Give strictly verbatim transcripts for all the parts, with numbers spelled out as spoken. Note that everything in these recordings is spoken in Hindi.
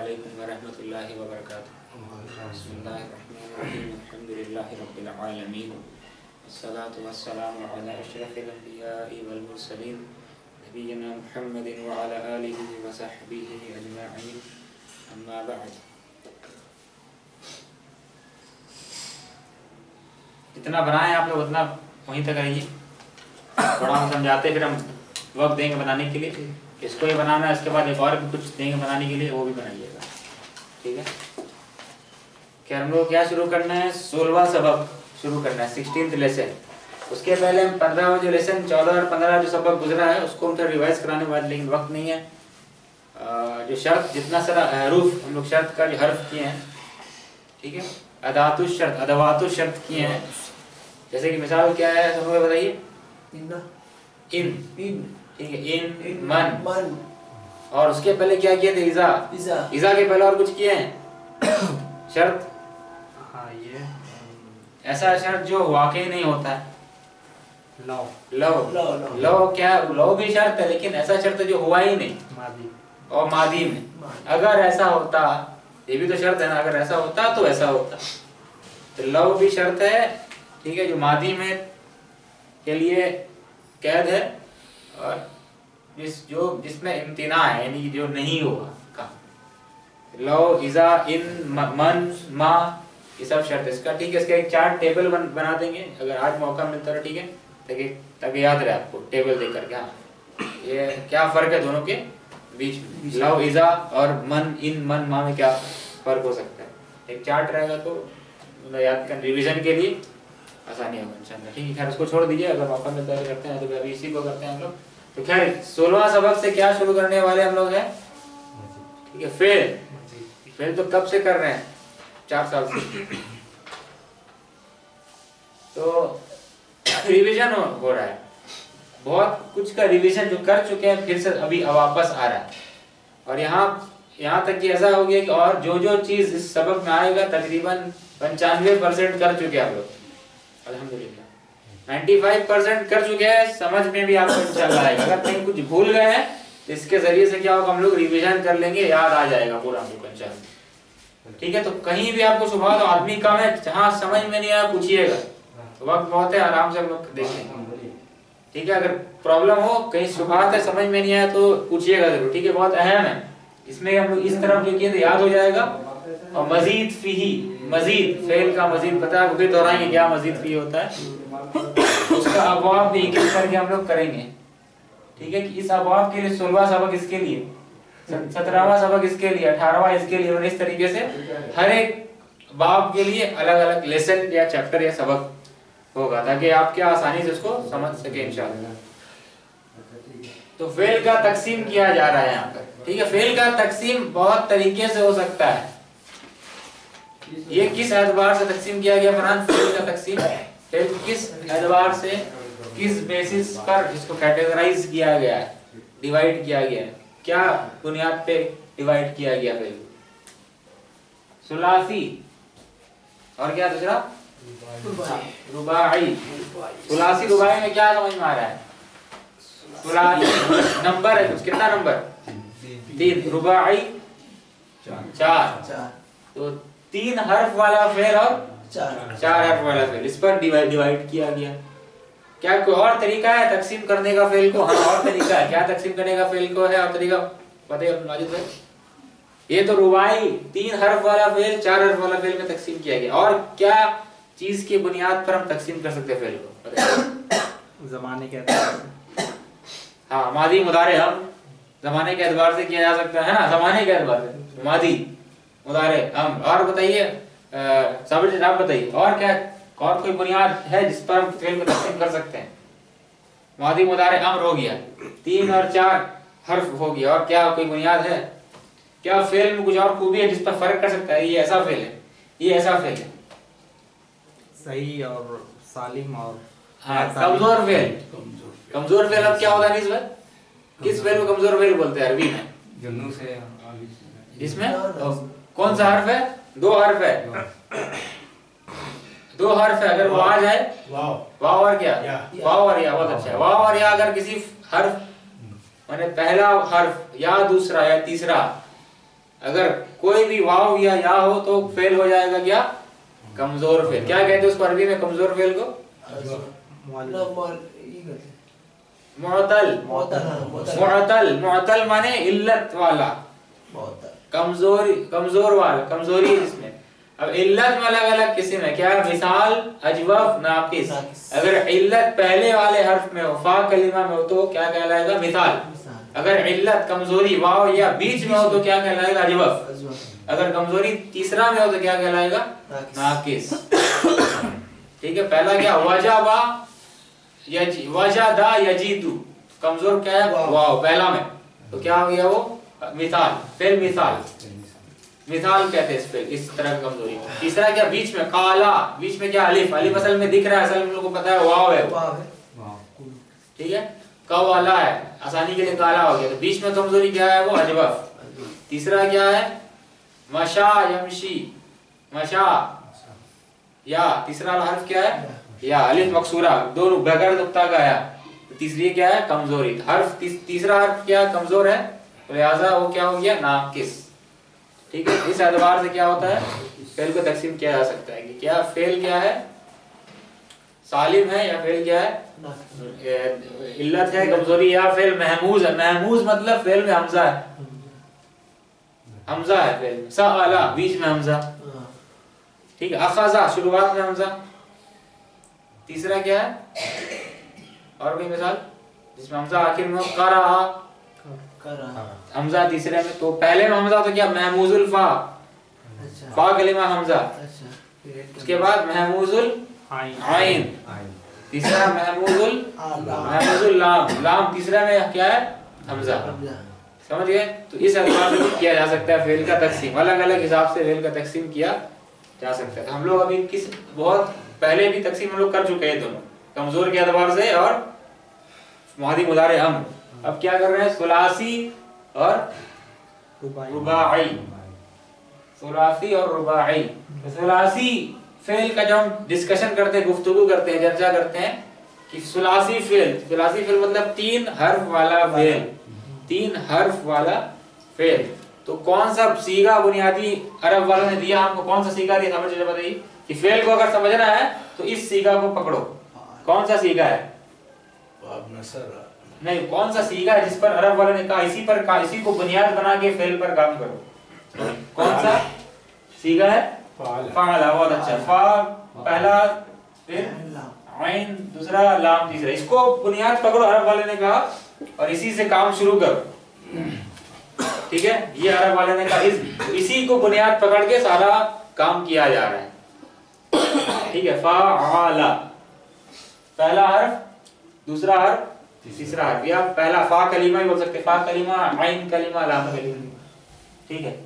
अलैकुम व रहमतुल्लाहि व बरकातुहू। बिस्मिल्लाहिर्रहमानिर्रहीम। अल्हम्दुलिल्लाहि रब्बिल आलमीन। अस्सलातु वस्सलामु अला अशरफिल अंबियाइ वल मुरसलीन नबिय्यिना मुहम्मदिन व अला आलिहि व सहबिहि अजमईन। अम्मा बअद। जितना बनाए आप लोग उतना वहीं तक रहिए। थोड़ा हम समझाते फिर हम वक्त देंगे बनाने के लिए। इसको ही बनाना है, इसके बाद एक और भी कुछ देंगे बनाने के लिए, वो भी बनाइएगा। ठीक है, क्या हम लोग क्या शुरू करना है? सोलहवां सबक शुरू करना है, सिक्सटीन्थ लेसन। उसके पहले हम पंद्रहवां जो लेसन चौदह और पंद्रह जो सबक गुजरा है उसको हम थोड़ा रिवाइज कराने वाले, लेकिन वक्त नहीं है। जो शर्त जितना सारा हरूफ हम लोग शर्त का जो हर्फ किए हैं, ठीक है, अदातु शर्त अदवातु शर्त किए हैं। जैसे कि मिसाल क्या है सब लोग बताइए। इन इन ठीक है, इन, इन मन मन। और उसके पहले क्या किए थे? इज़ा इज़ा इज़ा के पहले और कुछ किए हैं शर्त। हाँ, ये ऐसा शर्त जो वाकई नहीं होता है। लो लो लो लो क्या लो भी शर्त है, लेकिन ऐसा शर्त जो हुआ ही नहीं। मादी और मादी में अगर ऐसा होता, ये भी तो शर्त है ना, अगर ऐसा होता तो ऐसा होता। तो लो भी शर्त है, ठीक है, जो मादी में के लिए कैद है, और जिस जो जिसमें इम्तिना है, यानी जो नहीं हुआ का। लो, इज़ा, इन, मन, मा, ये सब शर्त इसका। ठीक है, इसका एक चार्ट टेबल बन, बना देंगे अगर आज मौका मिलता है। ठीक है, ताकि ताकि याद रहे आपको टेबल देख करके। हाँ, ये क्या फर्क है दोनों के बीच में? लो, इज़ा और मन, इन, मन, मा में क्या फर्क हो सकता है? एक चार्ट रहेगा तो याद कर, रिविजन के लिए आसानी होगा इंशाल्लाह। ठीक है, खैर उसको छोड़ दीजिए, अगर मौका मिलता है करते हैं, तो अभी इसी को करते हैं हम लोग। तो खैर सोलहवां सबक से क्या शुरू करने वाले हम लोग हैं? ठीक है, फेल फेल तो कब से कर रहे हैं? चार साल से। तो रिवीजन हो, हो रहा है, बहुत कुछ का रिवीजन जो कर चुके हैं फिर से अभी वापस आ रहा है। और यहाँ यहाँ तक कि ऐसा हो गया कि और जो जो चीज इस सबक में आएगा तकरीबन पंचानवे परसेंट कर चुके हैं आप लोग अल्हम्दुलिल्लाह। पचानवे परसेंट कर चुके हैं, समझ में भी आपको इंशाल्लाह आएगा। अगर कहीं कुछ भूल गए हैं तो इसके जरिए से क्या होगा, हम लोग रिवीजन कर लेंगे, याद आ जाएगा पूरा हम लोग इंशाल्लाह। ठीक है, तो कहीं भी आपको सुबह तो आदमी कम है, जहाँ समझ में नहीं आया पूछिएगा, तो वक्त बहुत है, आराम से हम लोग देख लेंगे। ठीक है, अगर प्रॉब्लम हो कहीं सुबह है समझ में नहीं आया तो पूछिएगा जरूर। ठीक है, बहुत अहम है। इसमें हम लोग इस तरफ जो किए तो याद हो जाएगा। और मजीद फीही, मजीद फेल का मजीद पता है, फिर दोहराएंगे क्या मजीद फी होता है, उसका अबवाब भी एक एक करके हम लोग करेंगे। ठीक है, कि इस अबवाब के लिए सोलहवां सबक इसके लिए, सत्रहवां सबक इसके लिए, अठारहवां इसके लिए, और इस तरीके से हर एक बाब के लिए अलग अलग लेसन या चैप्टर या सबक होगा, ताकि आप क्या आसानी से उसको समझ सके इंशाअल्लाह। तो फेल का तकसीम किया जा रहा है यहाँ पर। ठीक है, फेल का तकसीम बहुत तरीके से हो सकता है। ये किस एतबार से तकसीम किया गया फरहान? फेल का तकसीम फेल किस एतबार से, किस बेसिस पर इसको कैटेगराइज किया गया है, डिवाइड किया गया है, क्या बुनियाद पे डिवाइड किया गया फेल? सुलासी और क्या दूसरा? रुबाई। सुलासी रुबाई में क्या समझ में आ रहा है? सुलासी नंबर है, कितना नंबर? तीन। रुबाई चार। तो तीन हर्फ वाला फेल और चार चार हर्फ वाला फेल, इस पर डिवाइड डिवाइड किया गया। क्या कोई और तरीका है तकसीम करने का फेल को? हाँ, और तरीका है। क्या तकसीम करने का फेल को है और तरीका बताइए माजिद भाई। ये तो रुबाई तीन हर्फ वाला फेल चार हर्फ वाला फेल में तकसीम किया गया। और क्या चीज की बुनियाद पर हम तकसीम कर सकते हैं फेल को? बताइए। जमाने के एतबार से। हाँ, मादी मुदारे हम जमाने के एतबार से किया जा सकता है ना, जमाने के एतबार से मादी मुदारे हम। और बताइए साबिर, आप बताइए और क्या, और कोई बुनियाद है जिस पर हम फेल को तकसीम कर सकते हैं? मादी मुदारे अम्र हो गया, तीन और चार हर्फ हो गया, और क्या कोई बुनियाद है? क्या फेल में कुछ और खूबी है जिस पर फर्क कर सकता है? ये ऐसा फेल है, ये ऐसा फेल है, सही और सालिम और हाँ, कमजोर फेल। कमजोर फेल अब क्या होगा इस बार? किस फेल को कमजोर फेल बोलते हैं अरबी में? जुन्नू से जिसमें कौन सा हर्फ है? दो हर्फ है, दो हर्फ है। अगर वो आ जाए वाव और क्या, वाव और या, बहुत अच्छा है। वाव और या अगर किसी हर्फ माने पहला हर्फ या दूसरा या तीसरा अगर कोई भी वाव या या हो तो फेल हो जाएगा क्या? कमजोर फेल। क्या कहते हैं उसको अरबी में कमजोर फेल को? मुअतल। मुअतल मुअतल माने इल्लत वाला, कमजोरी, कमजोर वाला, कमजोरी है जिसमें। अब इल्लत में अलग अलग किस्म है, क्या? मिसाल, अजवफ, नाकिस। अगर इल्लत पहले वाले हर्फ में हो, फा कलिमा में हो तो क्या कहलाएगा? मिसाल। अगर इल्लत कमजोरी वाव या बीच में हो तो क्या कहलाएगा? अजवफ। अगर कमजोरी तीसरा में हो तो क्या कहलाएगा? नाकिस। ठीक है, पहला क्या? वजबा यजी, वजदा यजीदु, कमजोर क्या है? वाव पहला में, तो क्या हो गया वो? मिसाल, फेल मिसाल, मिसाल कहते हैं इस फेल, इस तरह की कमजोरी। तीसरा क्या? बीच में, काला, बीच में क्या? अलिफ, अलिफ असल में दिख रहा है, असल में लोगों को पता है वाव है, ठीक है, कवाला है, आसानी के लिए काला हो गया, तो बीच में कमजोरी क्या है? वो अजवफ। तीसरा क्या है? मशा यमशी, मशा, या तीसरा हर्फ क्या है? या, अलिफ मकसूरा, दोनों बगैर नुक्ता का या, तो तीसरी क्या है? कमजोरी। हर्फ तीस, तीसरा हर्फ क्या है? कमजोर है, तो लिहाजा वो क्या हो गया? नाकिस। ठीक है, इस एतबार से क्या होता है? फेल को तकसीम किया जा सकता है कि क्या फेल क्या है? सालिम है या फेल क्या है? इल्लत है, कमजोरी, या फेल महमूज है। महमूज मतलब फेल में हमजा है, हमजा है फेल में, सअला बीच में हमजा, ठीक है, अखज़ा शुरुआत में हमजा। तीसरा क्या है? और कोई मिसाल जिसमें हमजा आखिर में? करा, हमजा तीसरे में, तो पहले में हमजा तो क्या? महमूजुल फा, अच्छा। फा कलिमा हमजा, अच्छा। उसके बाद महमूजुल आइन, तीसरा महमूजुल महमूजुल लाम, लाम तीसरा में क्या है? हमजा। समझ गए? तो इस एतबार से किया जा सकता है फेल का तकसीम, अलग अलग हिसाब से फेल का तकसीम किया जा सकता है। हम लोग अभी किस बहुत पहले भी तकसीम हम लोग कर चुके हैं दोनों, कमजोर के एतबार से और मुहादी मुदारे अम्र। अब क्या कर रहे हैं? सुलासी और रुबाई, सुलासी और रुबाई। तो सुलासी फेल का जब हम डिस्कशन करते हैं, गुफ्तगू करते हैं, चर्चा करते हैं कि सुलासी फेल, सुलासी फेल मतलब तीन हर्फ वाला फेल, तीन हर्फ वाला फेल। तो कौन सा सीगा बुनियादी अरब वालों ने दिया हमको? कौन सा सीगा दिया? समझ बताइए कि फेल को अगर समझना है तो इस सीगा को पकड़ो। कौन सा सीगा है? नहीं, कौन सा सीगा है जिस पर अरब वालों ने कहा इसी पर का, इसी को बुनियाद बना के फेल पर काम करो? कौन सा सीगा है? फाला। बहुत अच्छा, फा पहला, फिर आइन दूसरा, लाम तीसरा, इसको बुनियाद पकड़ो अरब वाले ने कहा और इसी से काम शुरू करो। ठीक है, ये अरब वाले ने कहा, इस इसी को बुनियाद पकड़ के सारा काम किया जा रहा है। ठीक है, फाला पहला हर्फ, दूसरा हर्फ, तीसरा हर्फ, या पहला फा कलीमा ही बोल सकते, फा कलीमा, आइन कलीमा, लाम कलीमा। ठीक है,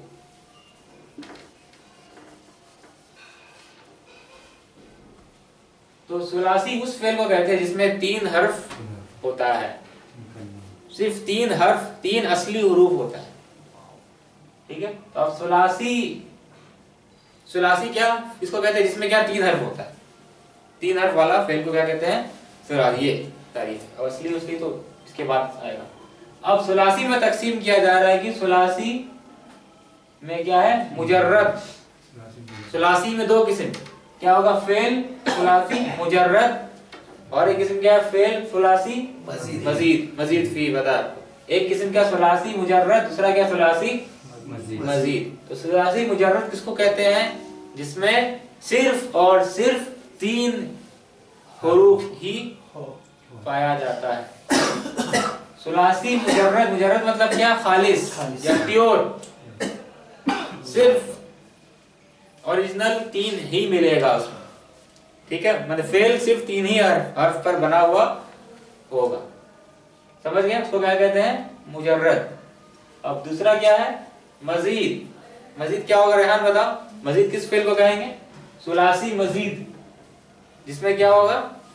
तो सुलासी उस फेल को कहते हैं जिसमें तीन हर्फ होता है, सिर्फ तीन हर्फ, तीन असली हुरूफ होता है। ठीक है, तो अब सुलासी, सुलासी क्या इसको कहते हैं? जिसमें क्या? तीन हर्फ होता है, तीन हर्फ वाला फेल को क्या कहते हैं? सुलासी। ये तारीफ है, असली उसकी तो इसके बाद आएगा। अब सुलासी में तकसीम किया जा रहा है कि सुलासी में क्या है? मुजर्रद। सुलासी में दो किस्म क्या होगा? फेल सुलासी मुजर्रद, और एक किस्म क्या है? फेल सुलासी मजीद, मजीद फी बता। एक किस्म क्या? सुलासी मुजर्रद, दूसरा क्या? सुलासी मजीद। तो सुलासी मुजर्रद किसको कहते हैं? जिसमें सिर्फ और सिर्फ तीन हुरूफ ही पाया जाता है। सुलासी मुजर्रद, मुजर्रद मतलब क्या? खालिस या प्योर, सिर्फ ओरिजिनल तीन ही मिलेगा उसमें। ठीक है, मतलब फेल सिर्फ तीन ही हर्फ पर बना हुआ होगा। समझ गए? उसको क्या कहते हैं? मुजर्रद। अब दूसरा क्या है? मजीद। मजीद क्या होगा रेहान बताओ? मजीद किस फेल को कहेंगे? सुलासी मजीद, जिसमें क्या होगा?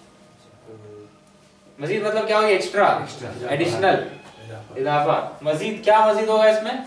मजीद मतलब क्या होगा? एक्स्ट्रा, एडिशनल, इजाफा। मजीद क्या मजीद होगा इसमें?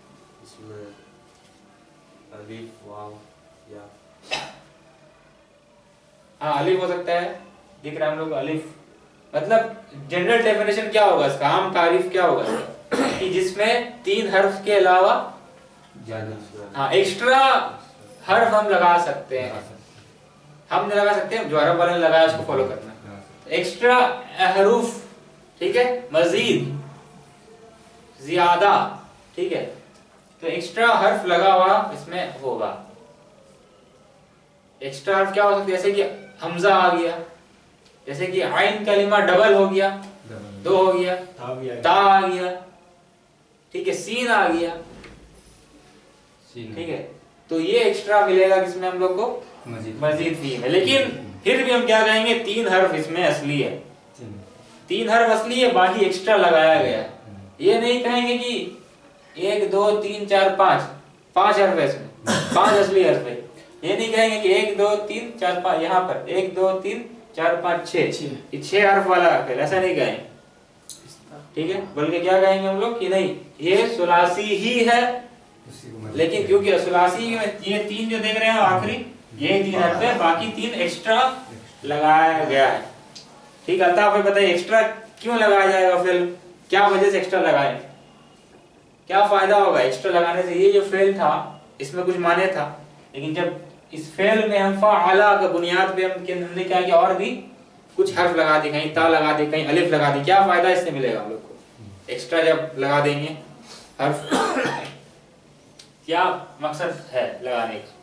हाँ, अलिफ हो सकता है, दिख रहा है हम लोग अलिफ। मतलब जनरल डेफिनेशन क्या होगा इसका? आम तारीफ क्या होगा इसका? कि जिसमें तीन हर्फ के अलावा हाँ एक्स्ट्रा हर्फ हम लगा सकते हैं, हम नहीं लगा सकते, जो अरब वाले ने लगाया उसको फॉलो करना। एक्स्ट्रा हरूफ, ठीक है, मजीद, ज्यादा, ठीक है, तो एक्स्ट्रा हर्फ लगा हुआ इसमें होगा। एक्स्ट्रा हर्फ क्या हो सकता है, जैसे कि हमजा आ गया, जैसे कि आइन कलिमा डबल हो गया, दो हो गया, ता आ गया, ठीक है, सीन आ गया, ठीक है, तो ये एक्स्ट्रा मिलेगा किसमें हम लोग को, मजीद फी में। लेकिन फिर भी हम क्या कहेंगे, तीन हर्फ इसमें असली है, तीन हर्फ असली है, बाकी एक्स्ट्रा लगाया गया। ये नहीं कहेंगे कि एक दो तीन चार पांच, पांच हर्फ है इसमें, पांच असली हर्फ है। ये नहीं कहेंगे कि एक दो तीन चार पांच, यहाँ पर एक दो तीन चार पांच छह, ये छह हर्फ वाला हर्फ है, ऐसा नहीं कहेंगे, ठीक है। बल्कि क्या कहेंगे हम लोग कि नहीं, ये सुलासी ही है, लेकिन क्योंकि सुलासी में ये तीन जो देख रहे हैं आखिरी, ये तीन हर्फ है, बाकी तीन एक्स्ट्रा लगाया गया है, ठीक है। अल्ताफ भाई बताइए एक्स्ट्रा क्यों लगाया जाएगा, फिर क्या वजह से एक्स्ट्रा लगाए, क्या फायदा होगा एक्स्ट्रा लगाने से। ये जो फेल था इसमें कुछ माने था, लेकिन जब इस फेल में हम फ़अला का बुनियाद पे हम हमने क्या किया, और भी कुछ हर्फ लगा दी, कहीं ता लगा दी, कहीं अलिफ लगा दी, क्या फायदा इससे मिलेगा हम लोग को, एक्स्ट्रा जब लगा देंगे हर्फ क्या मकसद है लगाने का,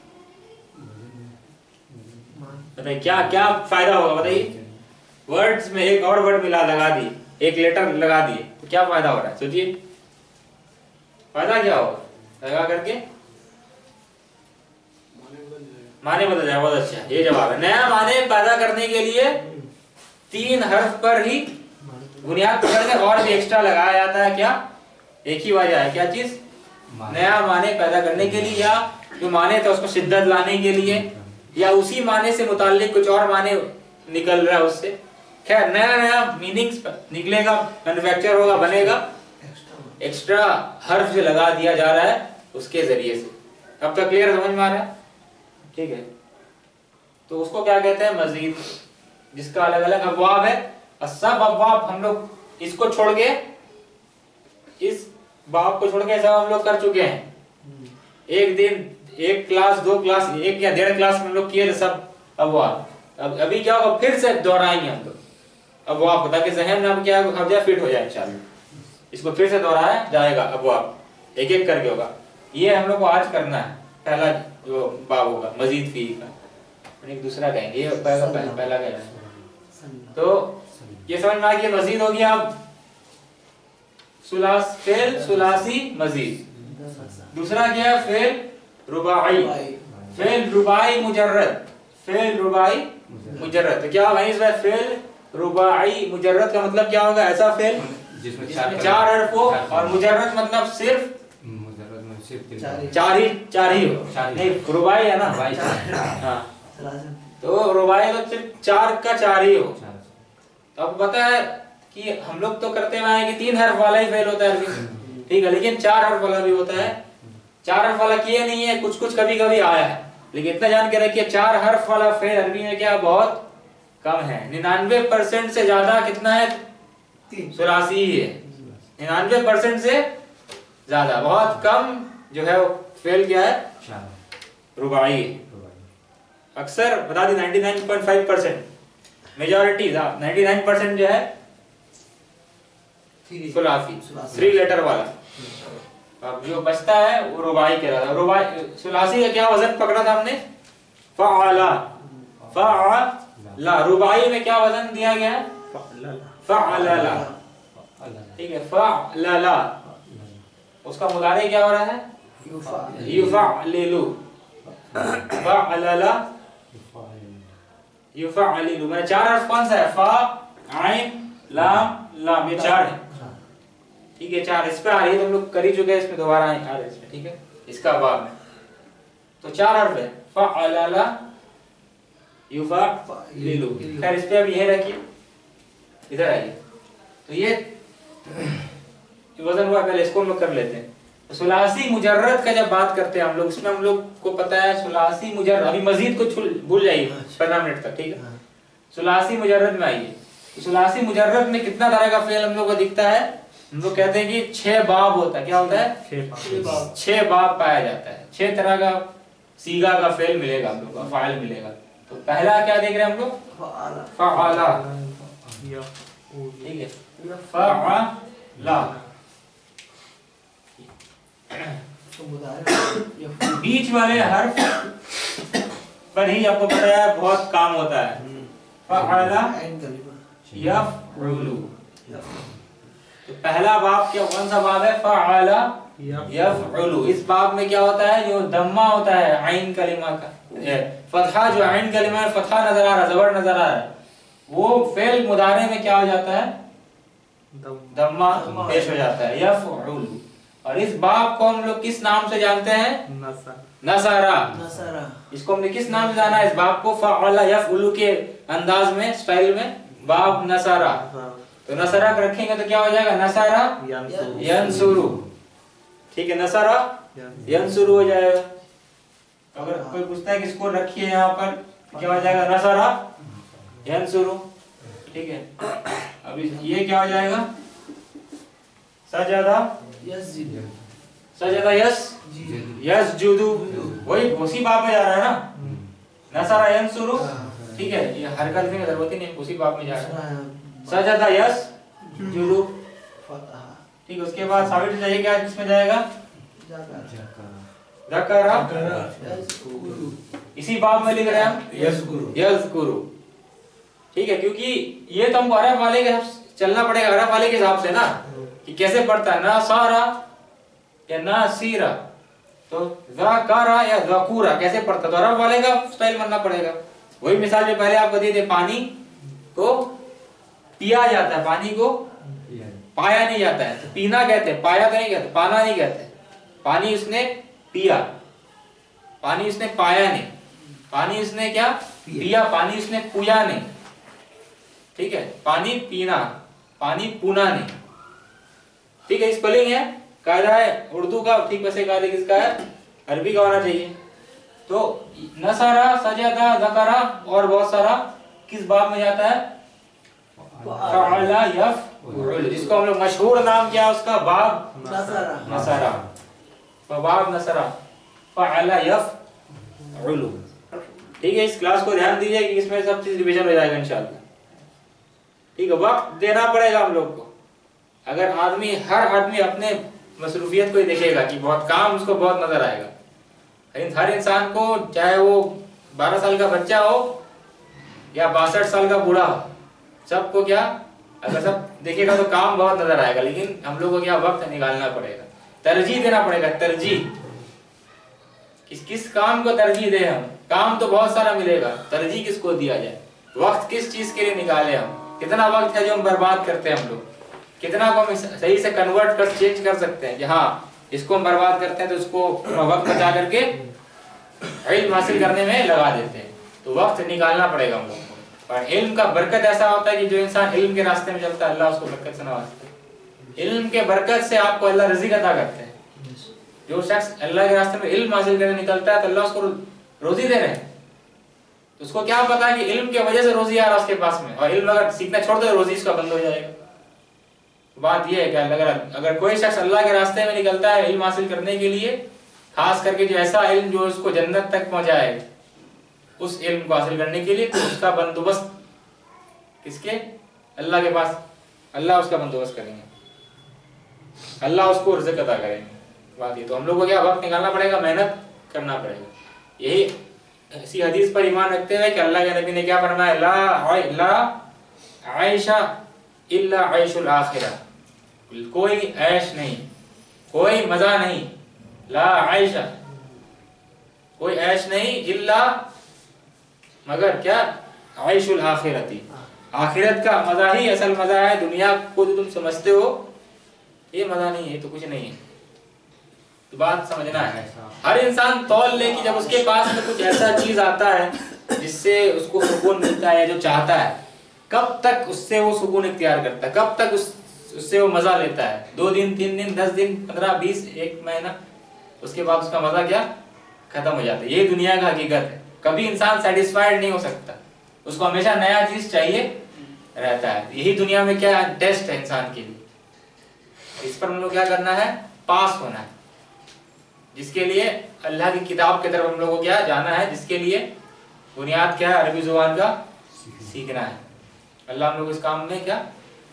बताइए क्या क्या फायदा होगा, बताइए। वर्ड्स में एक और वर्ड मिला, लगा दी, एक लेटर लगा दिए, तो क्या फायदा हो रहा है, सोचिए फायदा क्या होगा लगा करके, माने बदल जाए, बहुत अच्छा, ये जवाब है। नया माने पैदा करने के लिए तीन हर्फ पर ही बुनियाद पकड़कर और भी एक्स्ट्रा लगाया जाता है, क्या, एक ही वजह है, क्या चीज, नया माने पैदा करने के लिए, या जो माने था उसको शिद्दत लाने के लिए, या उसी माने से मुताल्लिक कुछ और माने निकल रहा है उससे, खैर नया नया मीनिंग्स निकलेगा, मैन्युफैक्चर होगा, बनेगा, एक्स्ट्रा हर्फ जो लगा दिया जा रहा है उसके जरिए से। अब तक क्लियर, समझ में आ रहा है, ठीक है। तो उसको क्या कहते हैं, मजीद, जिसका अलग अलग अबवाब है। और सब अबवाब हम लोग इसको छोड़ के, इस बाब को छोड़ के सब हम लोग कर चुके हैं। एक दिन, एक क्लास, दो क्लास, एक या डेढ़ क्लास में हम लोग किए थे सब अबवाब। अब अभी क्या होगा, फिर से दोहराएंगे हम लोग अबवाब, ताकि जहन में हम क्या हो जाए, फिट हो जाए इंशाल्लाह। इसको फिर से दोहराया जाएगा, अबवाब एक एक करके होगा। ये हम लोग को आज करना है, पहला जो बाब होगा मजीद फी का, एक दूसरा कहेंगे, ये पहला पहला कहेंगे। तो ये समझ में आ गया, मजीद हो गया। अब सुलास, फेल सुलासी मजीद। दूसरा क्या है, फेल रुबाई, फेल रुबाई मुजर्रद, फेल रुबाई मुजर्रद। तो क्या भाई इसमें फेल रुबाई मुजर्रद का मतलब क्या होगा, ऐसा फेल जिसमें चार हर्फ हो, और मुजर्रद मतलब सिर्फ चार ही चार ही हो, नहीं रुबाई है ना, हाँ, तो रुबाई तो सिर्फ चार का चार ही हो। तो अब पता है कि हम लोग तो करते हुए हैं कि तीन हर्फ वाला ही फेल होता है, ठीक है, लेकिन चार हर्फ वाला भी होता है। चार हर्फ वाला किए नहीं है, कुछ कुछ कभी कभी आया है, लेकिन इतना जान के रखिए चार हर्फ वाला फेल अरबी में क्या बहुत कम है। निन्यानवे परसेंट से ज्यादा कितना है, सुलासी ही है, निन्यानवे परसेंट से ज्यादा, बहुत कम जो है वो फेल क्या है, रुबाई। अक्सर बता दी निन्यानवे पॉइंट फाइव परसेंट, मेजॉरिटी निन्यानवे परसेंट जो है सुलासी, थ्री लेटर वाला। अब जो बचता है वो रुबाई कह रहा था। रुबाई सुलासी का क्या वजन पकड़ा था हमने, फ़अला, फ़अला। रुबाई में क्या वजन दिया गया है, फ़अला, ठीक है, फ़अला। उसका मुदारे क्या हो रहा है, युफ़अलिलु, फ़अला युफ़अलिलु। मैंने चार हर्फ कौन सा है, फ़ा, आइन, लाम, लाम, ये चार है, ठीक है, चार। इस पे आ रही है, तो हम लोग कर ही चुके हैं, इसमें दोबारा आ रहा है इसमें, ठीक है, इसका बाब में तो चार हर्फ है, फ़अला युफ़अलिलु। खैर इस पे अब ये रखिए, इधर आइए। तो ये वजन हुआ, पहले इसको हम लोग कर लेते हैं। तो सुलासी मुजर्रद का जब बात करते हैं हम लोग, इसमें हम लोग को पता है सुलासी मुजर्रद, अभी मजीद को भूल जाइए पंद्रह मिनट तक, ठीक है। सुलासी मुजर्रद में आइए। सुलासी मुजर्रद में कितना तरह का फेल हम लोग को दिखता है, हम लोग कहते हैं कि छह बाब होता है। क्या होता है? छह बाब। छह बाब पाया जाता है। छह तरह का सीगा का फेल मिलेगा हम लोग का, फाइल मिलेगा। तो पहला क्या देख रहे हैं हम लोग? फ़अला। ठीक है, फ़अला। बीच वाले हर्फ पर ही आपको पता है बहुत काम होता है। फ़अला यफ़अलु। तो पहला बाब क्या, कौन सा बाब है? फ़अला यफ़अलु। इस बाब में क्या होता है? जो दम्मा होता है आइन कलिमा का, फतहा, जो आइन कलिमा में फतहा नजर आ रहा है, जबर नजर आ रहा है, वो फेल मुदारे में क्या हो जाता है? दम्मा पेश हो जाता है, यफ़अलु। और इस बाब को हम लोग किस नाम से जानते हैं? नसारा। नसारा। इसको हमने किस नाम से जाना है? इस बाब को फ़अला यफ़अलु के अंदाज में, स्टाइल में, बाब नसारा। तो नसारा रखेंगे तो क्या हो जाएगा? नसारा यंसुरु। ठीक है, नसारा यंसुरु हो जाएगा। अगर कोई पूछता है किसको रखिए यहाँ पर, तो क्या हो जाएगा? नसारा यंसुरु। ठीक है, अभी ये क्या हो जाएगा? सजदा सजदा यस यसजुदु। वही उसी बाब में जा रहा है ना, नसारा यंसुरु। ठीक है, ये हर गलती में जरूरत ही नहीं, उसी बाब में जा रहा है। सजदा यसजुदु। ठीक है, उसके बाद साबित चाहिए क्या, किसमें जाएगा? ज़करा। इसी बाब में लिख रहे हैं हम यज़कुरु। यज़कुरु। ठीक है, क्योंकि ये तो हमको अरब वाले के चलना पड़ेगा, अरब वाले के हिसाब से ना, कि कैसे पढ़ता है, ना सारा या ना सीरा। तो ज़करा या ज़कुरा कैसे पढ़ता, तो अरब वाले का स्टाइल बनना पड़ेगा। वही मिसाल जो पहले आपको दिए थे, पानी को पिया जाता है, पानी को पाया नहीं जाता है। तो पीना कहते हैं, पाया तो नहीं कहते, पाना नहीं कहते। पानी उसने पिया, पानी उसने पाया नहीं, पानी उसने क्या पिया, पानी उसने पूया नहीं। ठीक है, पानी पीना, पानी पूना नहीं। ठीक है, स्पेलिंग है, कायदा है उर्दू का, ठीक वैसे कायदे किसका है? अरबी का होना चाहिए। तो नसारा, सजदा, ज़करा और बहुत सारा किस बाब में जाता है? फ़अला यफ़अलु। जिसको हम लोग मशहूर नाम क्या उसका? बाब नसारा। नसारा, बाब नसारा, फ़अला यफ़अलु। ठीक है, इस क्लास को ध्यान दीजिए कि इसमें सब चीज रिवीजन हो जाएगा इंशाल्लाह। ठीक है, वक्त देना पड़ेगा हम लोग को। अगर आदमी, हर आदमी अपने मसरूफियत को ही देखेगा कि बहुत काम उसको बहुत नजर आएगा। हर इंसान को, चाहे वो बारह साल का बच्चा हो या बासठ साल का बूढ़ा हो, सबको क्या, अगर सब देखेगा तो काम बहुत नजर आएगा। लेकिन हम लोग को क्या, वक्त निकालना पड़ेगा, तरजीह देना पड़ेगा। तरजीह, किस किस काम को तरजीह दे हम? काम तो बहुत सारा मिलेगा, तरजीह किसको दिया जाए? वक्त किस चीज के लिए निकाले हम? कितना वक्त है जो हम बर्बाद करते हैं हम लोग? कितना को हम सही से कन्वर्ट कर, चेंज कर सकते हैं कि हाँ इसको हम बर्बाद करते हैं तो इसको वक्त बचा करके इल्म हासिल करने में लगा देते हैं। तो वक्त निकालना पड़ेगा हम लोग को। और इल्म का बरकत ऐसा होता है कि जो इंसान इल्म के रास्ते में चलता है, अल्लाह उसको बरकत से नवाजता है। इल्म के बरकत से आपको अल्लाह रिज़्क़ अता करते हैं। जो शख्स अल्लाह के रास्ते में इल्म हासिल करने निकलता है तो अल्लाह उसको रोजी दे रहे हैं। तो उसको क्या पता है कि इल्म की वजह से रोजी आ रहा है उसके पास में, और इल्म अगर सीखना छोड़ दे रोजी इसका बंद हो जाएगा। बात यह है कि अगर अगर कोई शख्स अल्लाह के रास्ते में निकलता है इल्म हासिल करने के लिए, खास करके जो ऐसा इल्म जो उसको जन्नत तक पहुंचाए, उस इल्म को हासिल करने के लिए, तो उसका बंदोबस्त किसके? अल्लाह के पास। अल्लाह उसका बंदोबस्त करेंगे, अल्लाह उसको रिज़्क़ अता करेंगे। बात ये, तो हम लोग को क्या, वक्त निकालना पड़ेगा, मेहनत करना पड़ेगा। यही इसी हदीस पर ईमान रखते हुए कि अल्लाह के नबी ने क्या फरमाया, ला ला आयशा इल्ला आयशुल आखिरा, कोई ऐश नहीं, कोई मजा नहीं, ला आयशा, कोई ऐश नहीं, इल्ला मगर क्या, आयशुल आखिरती, आखिरत का मजा ही असल मजा है। दुनिया को जो तुम समझते हो ये मजा नहीं है, तो कुछ नहीं है। तो बात समझना है, हर इंसान तौल ले कि जब उसके पास में कुछ ऐसा चीज आता है जिससे उसको सुकून मिलता है, जो चाहता है, कब तक उससे वो सुकून इख्तियार करता है, कब तक उस उससे वो मजा लेता है? दो दिन, तीन दिन, दस दिन, पंद्रह, बीस, एक महीना, उसके बाद उसका मजा क्या, खत्म हो जाता है। ये दुनिया का हकीकत है। कभी इंसान सेटिस्फाइड नहीं हो सकता, उसको हमेशा नया चीज चाहिए रहता है। यही दुनिया में क्या टेस्ट है इंसान के लिए। इस पर हम लोग क्या करना है, पास होना है, जिसके लिए अल्लाह की किताब की तरफ हम लोग को क्या जाना है, जिसके लिए बुनियाद क्या है, अरबी जुबान का सीखना है। अल्लाह हम लोग इस काम में क्या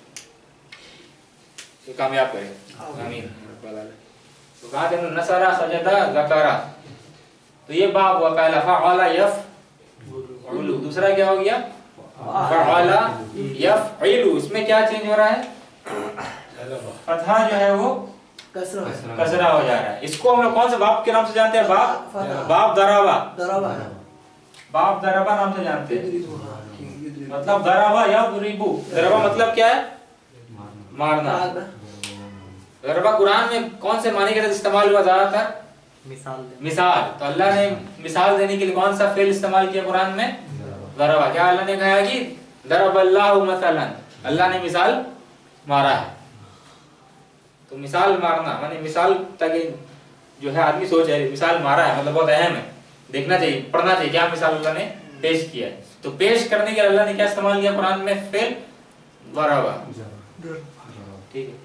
तो कामयाब करे, आमीन। तो कहा थे नसरा सजदा ज़करा, तो ये बाब वकाला फ़अला यफ़अलु। दूसरा क्या हो गया, फ़अला यफ़अलु। इसमें क्या चेंज हो रहा है, फतहा जो है वो कसरा कसरा हो जा रहा है। इसको हम लोग कौन से बाप के नाम से जानते हैं, बाप बाप दराबा बाप दराबा नाम से जानते हैं। मतलब दराबा या दुरीबू, दराबा मतलब क्या है, मारना। दराबा कुरान में कौन से माने के लिए इस्तेमाल हुआ ज्यादातर, मिसाल मिसाल। तो अल्लाह ने मिसाल देने के लिए कौन सा फेल इस्तेमाल किया कुरान में, दराबा। क्या अल्लाह ने कहा कि दरबल्लाहु मसलन, अल्लाह ने मिसाल मारा है। तो मिसाल मारना माने मिसाल, ताकि जो है आदमी सोच है मिसाल मारा है मतलब बहुत अहम है, देखना चाहिए, पढ़ना चाहिए क्या मिसाल अल्लाह ने पेश किया है। तो पेश करने के लिए अल्लाह ने क्या इस्तेमाल किया कुरान में, फेल दरबा। ठीक है,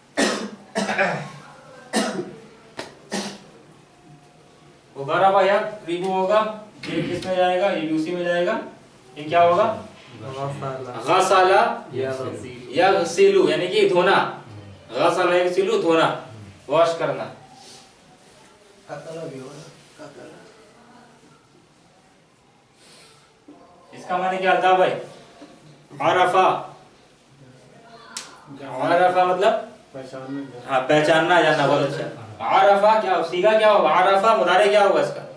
वो दरबा या रिबू होगा, ये किस में जाएगा, ये भी उसी में जाएगा। ये क्या होगा, गसला यगसिलु, यानी कि धोना, गसला यगसिलु धोना, वॉश करना। इसका माने क्या था भाई, आरफा, आरफा मतलब हाँ पहचानना जानना, बहुत अच्छा। आरफा क्या सीखा, क्या होगा आरफा, मुदारे क्या होगा इसका,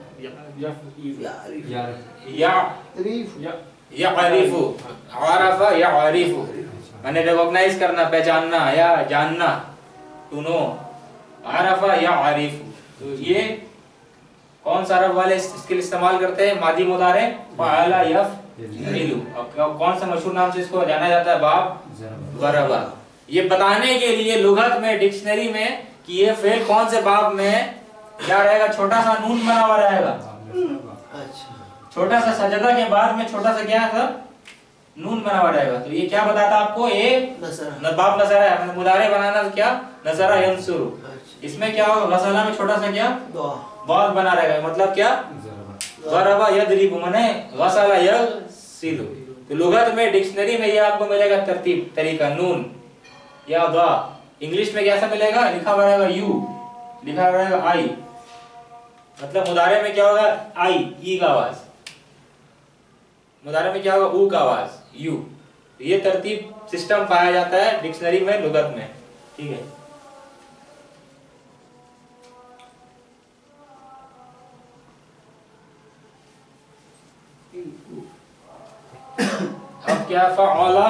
या या आरिफु, आरफा या आरिफु माने रिकॉग्नाइज करना, पहचानना या जानना, टू नो, आरफा या आरिफु। तो ये कौन सा अरब वाले इसके लिए इस्तेमाल करते हैं, मादी मुदारे फ़अला यफ़अलु। अब कौन सा मशहूर नाम से इसको जाना जाता है, बाब ज़रबा। ये बताने के लिए लुगत में, डिक्शनरी में कि ये फेल कौन से बाब में क्या रहेगा, छोटा सा नून बना हुआ रहेगा, छोटा सा सजदा के बाद में छोटा सा क्या था, नून बना हुआ रहेगा। तो ये क्या बताता आपको, ये बाब नसरा है, मुदारे बनाना तो क्या, नसरा यंसुरु। इसमें क्या होगा, गसला में छोटा सा क्या बाद बना रहेगा, मतलब क्या, ज़रबा यदरिबु माने गसला यगसिलु। तो लुगत में, डिक्शनरी में ये आपको मिलेगा तरतीब, तरीका, नून या दा। इंग्लिश में कैसा मिलेगा, लिखा हुआ रहेगा यू, लिखा हुआ रहेगा आई, मतलब मुदारे में क्या होगा, आई, ई का आवाज, मुदारे में क्या होगा, ऊ का आवाज, यू। ये तरतीब सिस्टम पाया जाता है डिक्शनरी में, लुगत में। ठीक है, अब क्या, फ़अला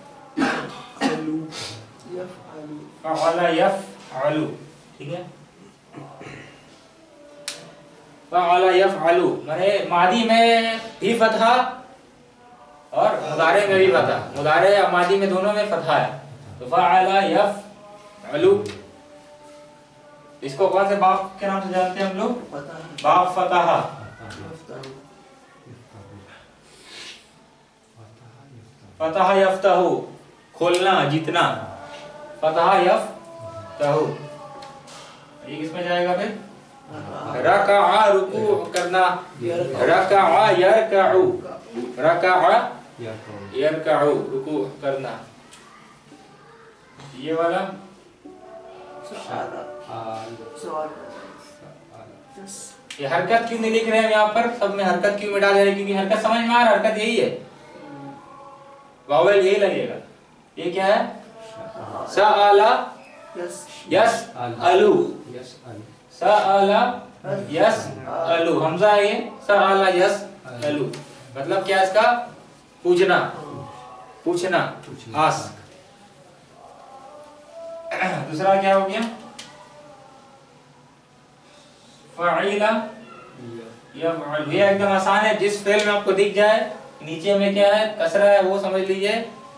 फ़अला यफ़अलु। ठीक है, फ़अला यफ़अलु माने मादी में भी फतहा और मुदारे में भी फतहा, मुदारे या मादी में दोनों में फतहा है। तो फ़अला यफ़अलु, इसको कौन से बाप के नाम से जानते हैं हम लोग, बाप फतहा। फतह यफ्तहु खोलना, जीतना, फतह यफ्तहु। ये किसमें जाएगा फिर, रकअ रुकू करना, रकअ यरकअु, रकअ यरकअु रुकू करना। ये वाला ये हरकत क्यों नहीं लिख रहे हैं यहाँ पर, सब में हरकत क्यों मिटा दे रहे हैं, क्योंकि हरकत समझ में आ रहा है, हरकत यही है, वावेल यही लगेगा। ये क्या है, सअला यसअलु, सअला यसअलु, हमजा है ये, सअला यसअलु मतलब क्या, इसका पूछना, पूछना, आस्क। दूसरा क्या हो गया, फ़अइला यफ़अलु। ये एकदम आसान है, जिस फेल में आपको दिख जाए नीचे में क्या है, कसरा है, वो समझ लीजिए,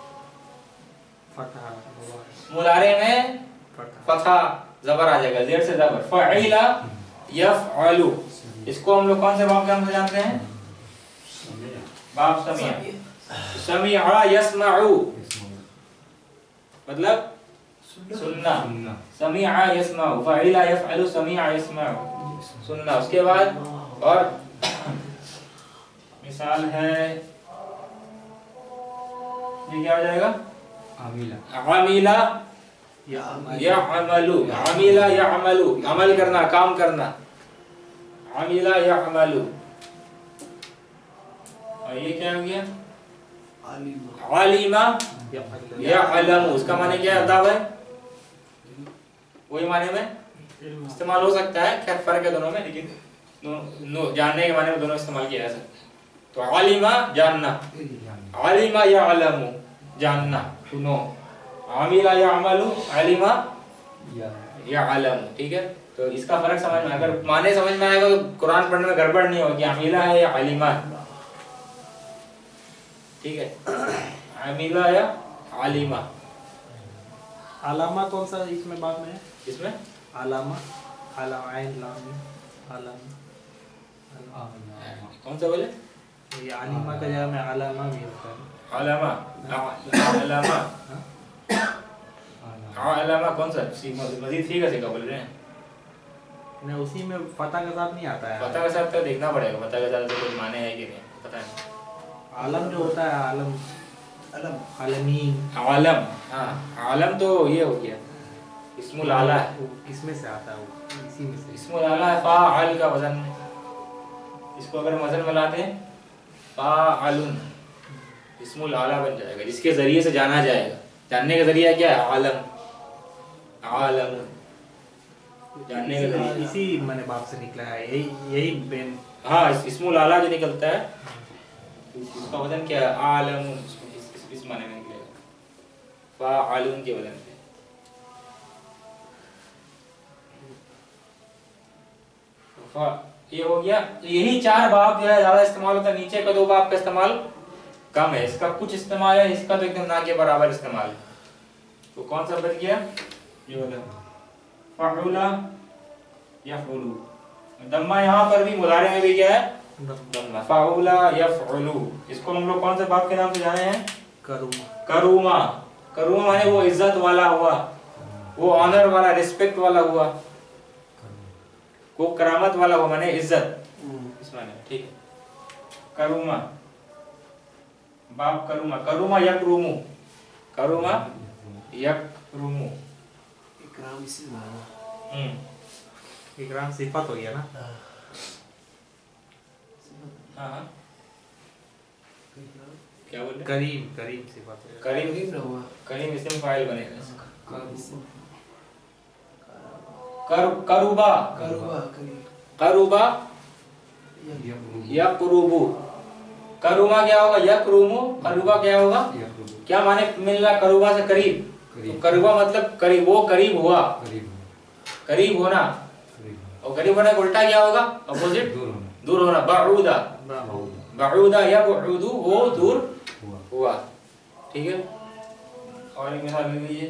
मुदारे में फतहा जबर आ जाएगा, जेर से जबर, फ़अइला यफ़अलु। इसको हम लोग कौन से बाब के नाम से जानते हैं, बाब समिया। समिआ यस्मउ मतलब सुनना, सुनना। समीआ यस्माउ, फ़अइला यफ़अलु समीआ यस्माउ, सुनना। उसके बाद और मिसाल है, ये क्या हो जाएगा? आमिला आमिला या यअमलु, आमिला यअमलु, अमल करना, काम करना, आमिला यअमलु। और ये क्या हो गया? आलिमा यअलमु, उसका माने क्या होता है? वही माने में इस्तेमाल हो सकता है, खैर फर्क है दोनों में, लेकिन दोनों जानने के माने में दोनों इस्तेमाल किया जा सकता है। तो आलिमा जानना, आलिमा यअलमु जानना, सुनो, आमिला यअमलु, आलिमा यअलमु। ठीक है, तो इसका फर्क समझ में, अगर माने समझ में आएगा तो कुरान पढ़ने में गड़बड़ नहीं होगी, आमिला है या आलिमा है। ठीक है, आमिला या आलिमा। आलामा कौन सा इसमें बात में है? इसमें आलामा, आलामा, आइन लामी, आलामा, आलामा। कौन सा बोले? ये आलिमा का जगह में आलामा भी होता है। आलामा, आलामा, आलामा कौन सा? मजीद फी का सिक्का बोल रहे हैं? नहीं, उसी में फता के साथ नहीं आता है। फता के साथ तो देखना पड़ेगा, फता के साथ तो कुछ माने है कि नहीं पता नहीं। आलम जो होता है, आलम, आलम, आलमीन, आलम, हाँ आलम तो ये हो गया, इस्मुल आला है, इसमें से आता है वो, इसी में से। इस्मुल आला है, फ़ाअल का वजन, इसको अगर वजन में लाते हैं फ़ाअलुन, इस्मुल आला बन जाएगा, जिसके जरिए से जाना जाएगा। जानने का जरिया क्या है? आलम, आलम, जानने का जरिया इसी मैंने बाप से निकला है, यही यही बेन। हाँ, इस्मुल आला जो निकलता है उसका वजन क्या है? आलम, इस, इस, इस माने में निकलेगा, फ़ाअलुन के वजन पे। ये हो गया। तो यही चार बाब जो है ज्यादा इस्तेमाल होता है, नीचे का दो बाब का इस्तेमाल कम है, इसका कुछ इस्तेमाल है, इसका तो एकदम ना के बराबर इस्तेमाल है। तो कौन सा बच गया? ये वाला फ़अला यफ़अलु। दम्मा यहाँ पर भी मुदारे में भी क्या है? दम्मा। फ़अला यफ़अलु, इसको हम लोग कौन से बाब के नाम से जाने हैं? करूमा। करूमा, करूमा माने वो इज्जत वाला हुआ, वो ऑनर वाला, रिस्पेक्ट वाला हुआ, वो करामत वाला हुआ, माने इज्जत इस माने। ठीक है, करूमा, बाप करूमा, करूमा यकरूमु, करूमा यकरूमु, इकराम इसी माना। हम्म, इकराम सिफत हो गया ना? हाँ हाँ, क्या बोल रहे? करीम, करीम सिफत हो गया। करीम, करीम ना हुआ। करीम इसमें फाइल बनेगा इसका। कर करूबा, करूबा, करीम। करूबा यकरूबु, करूबा क्या होगा? यकरूमु, करूबा क्या होगा? क्या माने मिलना? करूबा से करीब, तो करूबा मतलब करीब, वो करीब हुआ, करीब होना, और करीब होने का उल्टा क्या होगा? अपोजिट, दूर होना। बाऊदा, बाऊदा यबउदु, वो दूर हुआ। ठीक है, और एक मिसाल ले लीजिए,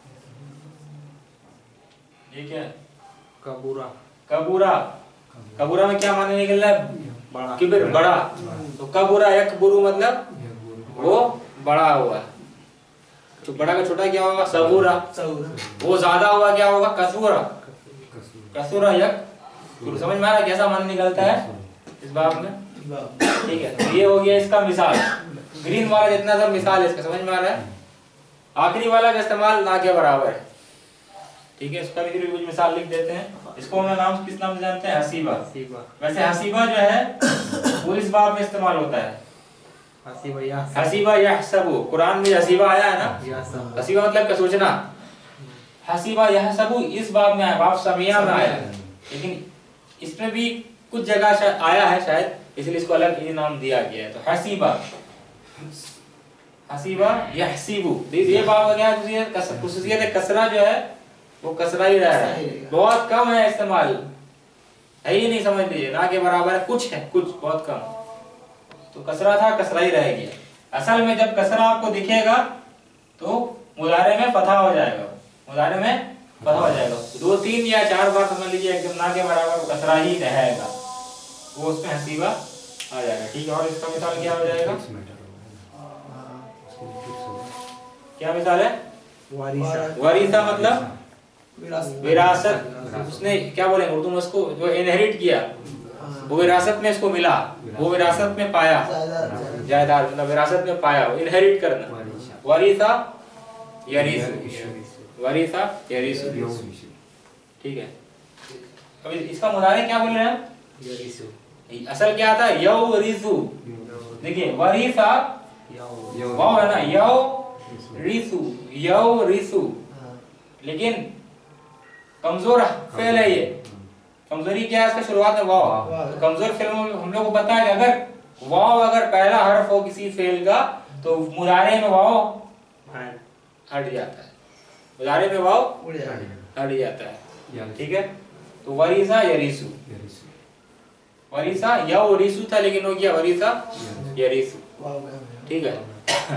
ये क्या है? कबूरा, कबूरा, कबूरा में क्या माने निकल रहा है? बड़ा, किब्र, बड़ा। तो कबूरा यकबुरु मतलब वो बड़ा हुआ। तो बड़ा का छोटा क्या होगा? सबूरा। वो ज्यादा हुआ क्या होगा? कसूरा, कसूरा यक। समझ में आ रहा है कैसा मान निकलता है इस बाब में? ठीक है, तो ये हो गया इसका मिसाल। ग्रीन वाला जितना सब मिसाल है इसका, समझ में आ रहा है? आखिरी वाला का इस्तेमाल ना के बराबर है। ठीक है, इसका भी कुछ मिसाल लिख देते हैं। इसको हम नाम किस नाम से जानते हैं? हसीबा। वैसे हसीबा जो है वो इस बाब में इस्तेमाल होता है। हसीबा या हसीबा यहसबु, कुरान में हसीबा आया है ना? हसीबा मतलब क्या? सोचना। हसीबा यहसबु इस बाब में आया, बाब समिया में आया, लेकिन इसमें भी कुछ जगह आया है शायद, इसलिए इसको अलग ये नाम दिया गया है। तो हसीबा, हसीबा यहसीबु, ये बाब का क्या है? खुसूसियत है, कसरा जो है वो कसरा ही रह रहा है, बहुत कम है इस्तेमाल, है ही नहीं, समझ लीजिए, ना के बराबर है, कुछ है, कुछ बहुत कम। तो कसरा था, कसरा ही रह गया। असल में जब कसरा आपको दिखेगा तो मुदारे में फतहा हो जाएगा, मुदारे में फतहा हो जाएगा। दो तीन या चार बार समझ लीजिए एकदम ना के बराबर कसरा ही रहेगा, वो उसमें हसीबा आ जाएगा। ठीक है, और इसका मिसाल क्या हो जाएगा? क्या मिसाल है? वारिसा वरीसा मतलब विरासत विरासत। उसने क्या बोलेंगे उर्दू में उसको, जो इनहेरिट किया वो विरासत में इसको मिला, वो विरासत में पाया, जायदाद जायदाद मतलब विरासत में पाया, इनहेरिट करना। वरीसा यरीसु, वरीसा यरीसु, ठीक है। अब इसका मुदारे क्या बोल रहे हैं? यरीसु। असल क्या था? यौरिसु। देखिए वरीसा वाव है ना, यौरिसु, यौरिसु, लेकिन कमजोर फेल है ये। कमजोरी क्या है इसका? शुरुआत में वाव। तो कमजोर फेल में हम लोग को पता है कि अगर वाव अगर पहला हर्फ हो किसी फेल का तो मुजारे में वाव हट जाता है, मुजारे में वाव उड़ जाएगा। हट जाता है, ठीक है। तो वरीसा यरीसु, वरीसा यौरिसु था लेकिन हो गया वरीसा यरीसु, वाव में ठीक है।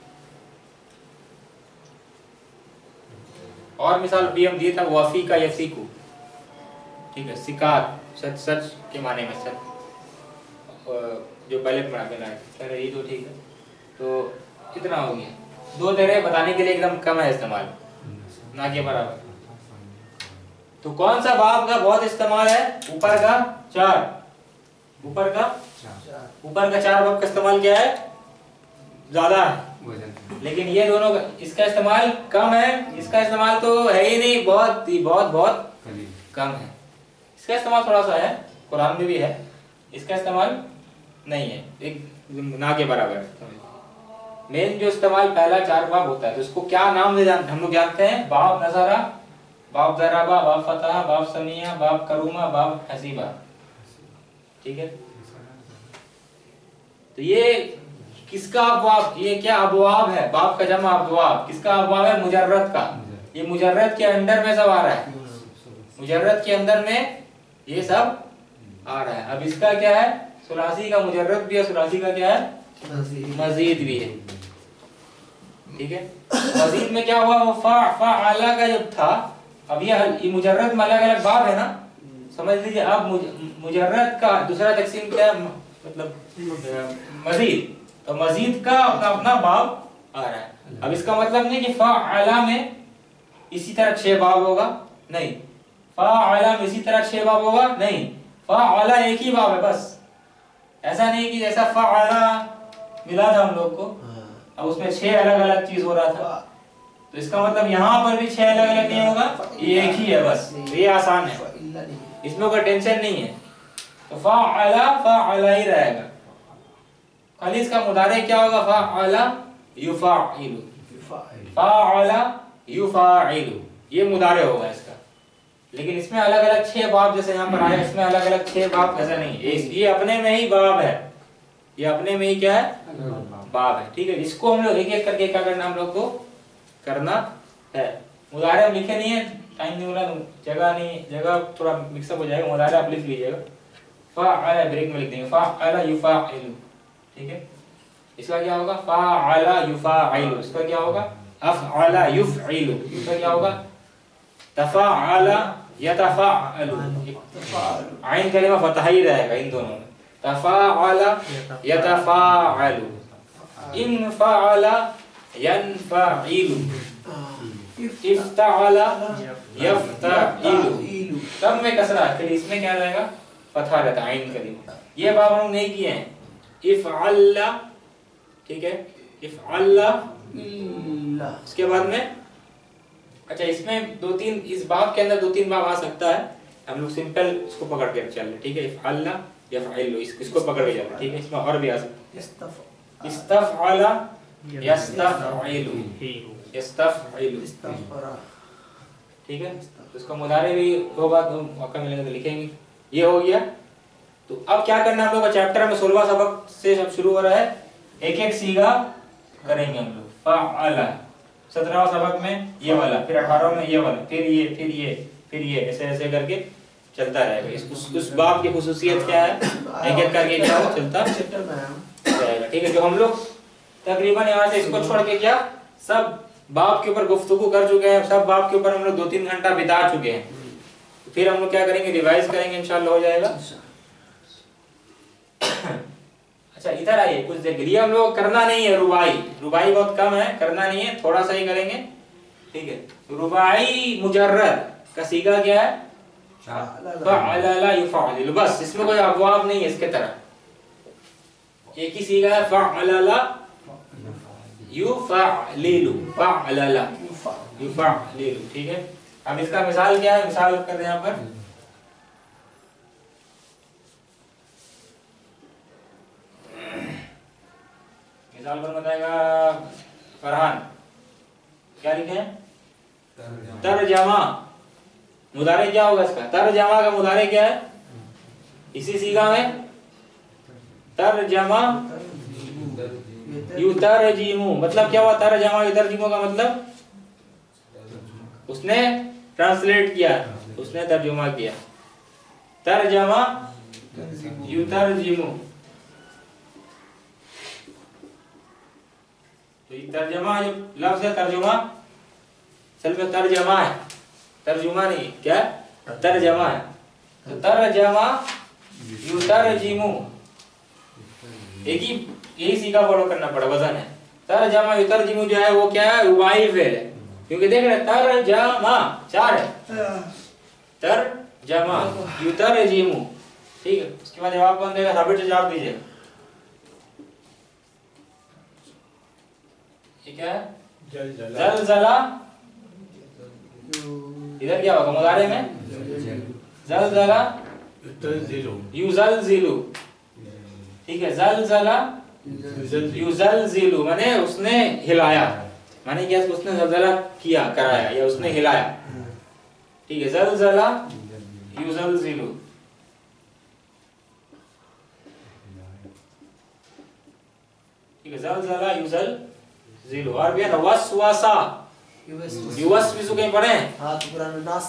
और मिसाल भी हम दिए था वफी का यसीकु, ठीक है। सिकार सच, सच के माने में सच, जो पहले पढ़ा के लाए थे ये तो ठीक है। तो कितना हो गया? दो तेरे बताने के लिए एकदम कम है इस्तेमाल, ना के बराबर। तो कौन सा बाब का बहुत इस्तेमाल है? ऊपर का चार, ऊपर का ऊपर का चार बाब का इस्तेमाल क्या है? ज्यादा है, लेकिन ये दोनों का इसका इस्तेमाल कम है, इसका इस्तेमाल तो है ही नहीं, बहुत बहुत बहुत कम है। इसका इस्तेमाल थोड़ा सा है, कुरान में भी है, इसका इस्तेमाल नहीं है, एक ना के बराबर है। मेन जो इस्तेमाल पहला चार बाब होता है तो इसको क्या नाम दे हम लोग जानते हैं? बाब नज़रा, बाब दराबा, बाब फतहा, बाब समिया, बाब करूमा, बाब हसीबा, ठीक है। तो ये किसका अबवाब? ये क्या अबवाब है? बाब का जमा अबवाब। किसका अबवाब है? मुजर्रद का। ये मुजर्रद के अंदर में सब आ रहा है, मुजर्रद के अंदर में ये सब आ रहा है। अब इसका क्या है? सुलासी का मुजर्रद भी है, सुलासी का क्या है? मजीद भी है, ठीक है। मजीद में क्या हुआ? वो फा फा आला का जब था, अब ये मुजर्रद में अलग अलग बाब है ना, समझ लीजिए। अब मुजर्रद का दूसरा तकसीम क्या है? मतलब मजीद, तो मजीद का अपना अपना बाब आ रहा है। अब इसका मतलब नहीं कि फा आला में इसी तरह छह बाब होगा, नहीं। फा आला में इसी तरह छह बाब होगा, नहीं। फा आला एक ही बाब है बस। ऐसा नहीं कि जैसा फा आला मिला था हम लोग को, अब उसमें छह अलग अलग चीज हो रहा था, तो इसका मतलब यहाँ पर भी छह अलग अलग नहीं होगा, ये एक ही है बस। ये आसान है, इसमें कोई टेंशन नहीं है। तो फ़अला फ़अला ही रहेगा, खाली इसका मुदारे क्या होगा? फ़अला युफ़अइलु, फ़अला युफ़अइलु, ये मुदारे होगा इसका। लेकिन इसमें अलग अलग छह बाब जैसे यहाँ पर आया, इसमें अलग अलग छह बाब ऐसा नहीं है, ये अपने में ही बाब है, ये अपने में ही क्या है? बाब है, ठीक है। इसको हम लोग एक एक करके क्या करना हम लोग को करना है। मुदारे हम लिखे नहीं है, टाइम नहीं मिला, जगह नहीं, जगह थोड़ा मिक्सअप हो जाएगा। मुदारे आप लिख लीजिएगा, फ़अला ब्रेक में लिख देंगे, फ़अला युफ़अइलु, ठीक है। इसका क्या होगा? फ़अला युफ़अइलु, इसका क्या होगा? अफ़अला युफ़इलु, इसका क्या होगा? तफ़अला यतफ़अलु, आइन कलिमा फतहा ही रहेगा इन दोनों में। तफ़अला यतफ़अलु, इनफ़अला यनफ़इलु, इफ़्तअला यफ़्तइलु, सब में कसरा है, फिर इसमें क्या रहेगा? फतहा रहता है आइन कलिमा। ये बाब हम नहीं किए हैं। इफ़अल्ला, ठीक है, इफ़अल्ला, इसके बाद में अच्छा इसमें दो तीन, इस बाब के अंदर दो तीन बाब आ सकता है, हम लोग सिंपल इसको पकड़ के चल रहे, ठीक है। इफ़अल्ला यफ़अइलु, इसको पकड़ के चल रहे, ठीक है। इसमें और भी आ सकता है, इस्तफ़अला यस्तफ़इलु, यस्तफ़इलु, ठीक है। तो इसका मुदारे भी होगा तो मौका मिलेगा तो लिखेंगे। ये हो गया। तो अब क्या करना है हम लोग का? चैप्टर में सोलहवां सबक से सब शुरू हो रहा है, एक एक सीगा करेंगे हम लोग। फ़अला सत्रहवां सबक में ये वाला, फिर अठारहवां में ये वाला, फिर ये, फिर ये, फिर ये, ऐसे ऐसे करके चलता रहेगा। इस उस, उस बाब की खुसूसियत क्या है, एक एक करके क्या चलता रहेगा, ठीक है। जो हम लोग तकरीबन यहाँ से इसको छोड़ के क्या सब बाब के ऊपर गुफ्तगू कर चुके हैं, सब बाब के ऊपर हम लोग दो तीन घंटा बिता चुके हैं। फिर हम लोग क्या करेंगे? रिवाइज करेंगे, इंशाल्लाह हो जाएगा। अच्छा इधर आइए, कुछ देर के लिए हम लोग करना नहीं है रुबाई, रुबाई बहुत कम है, करना नहीं है, थोड़ा सा ही करेंगे, ठीक है। रुबाई मुजर्रद का सीगा क्या है? फ़अलला युफ़अलिलु, बस इसमें कोई अबवाब नहीं है इसके तरह। एक ही सीगा है फ़अलला युफ़अलिलु, फ़अलला युफ़अलिलु, ठीक है। अब इसका मिसाल क्या है? मिसाल कर रहे हैं यहाँ पर, मिसाल पर बताएगा फरहान, क्या लिखे हैं? तर्जमा। मुदारे क्या होगा इसका? तर्जमा का मुदारे क्या है? इसी सीगा में तर्जमा युतरजिमु, मतलब क्या हुआ? तर्जमा युतरजिमु का मतलब उसने ट्रांसलेट किया, उसने तर्जुमा किया। तर्जमा युतरजिमु, तो ये तर्जमा जो लफ्ज है तर्जुमा, असल में तर्जमा है, तर्जुमा नहीं, क्या तर्जमा है। तो तर्जमा युतरजिमु, एक ही यही सीखा फॉलो करना पड़ा, वजन है। तर्जमा युतरजिमु जो है वो क्या है? रुबाई फेल है, क्योंकि देख रहे तर्जमा चार है, तर्जमा युतरजिमु, ठीक है। उसके बाद जवाब कौन देगा? साबित से जवाब दीजिए। ये क्या है? जलजला, इधर क्या होगा मुदारे में? जलजला युज़लज़िलु, ठीक है। जलजला युज़लज़िलु माने उसने हिलाया, माने क्या? उसने जलजला किया, कराया, या उसने हिलाया, ठीक है। जलजला युज़लज़िलु, ठीक है। जलजला युज़लज़िलु। और भी है ना वसवसा, युवस्विसु कहीं पढ़े हैं? हाँ तो पुराना नास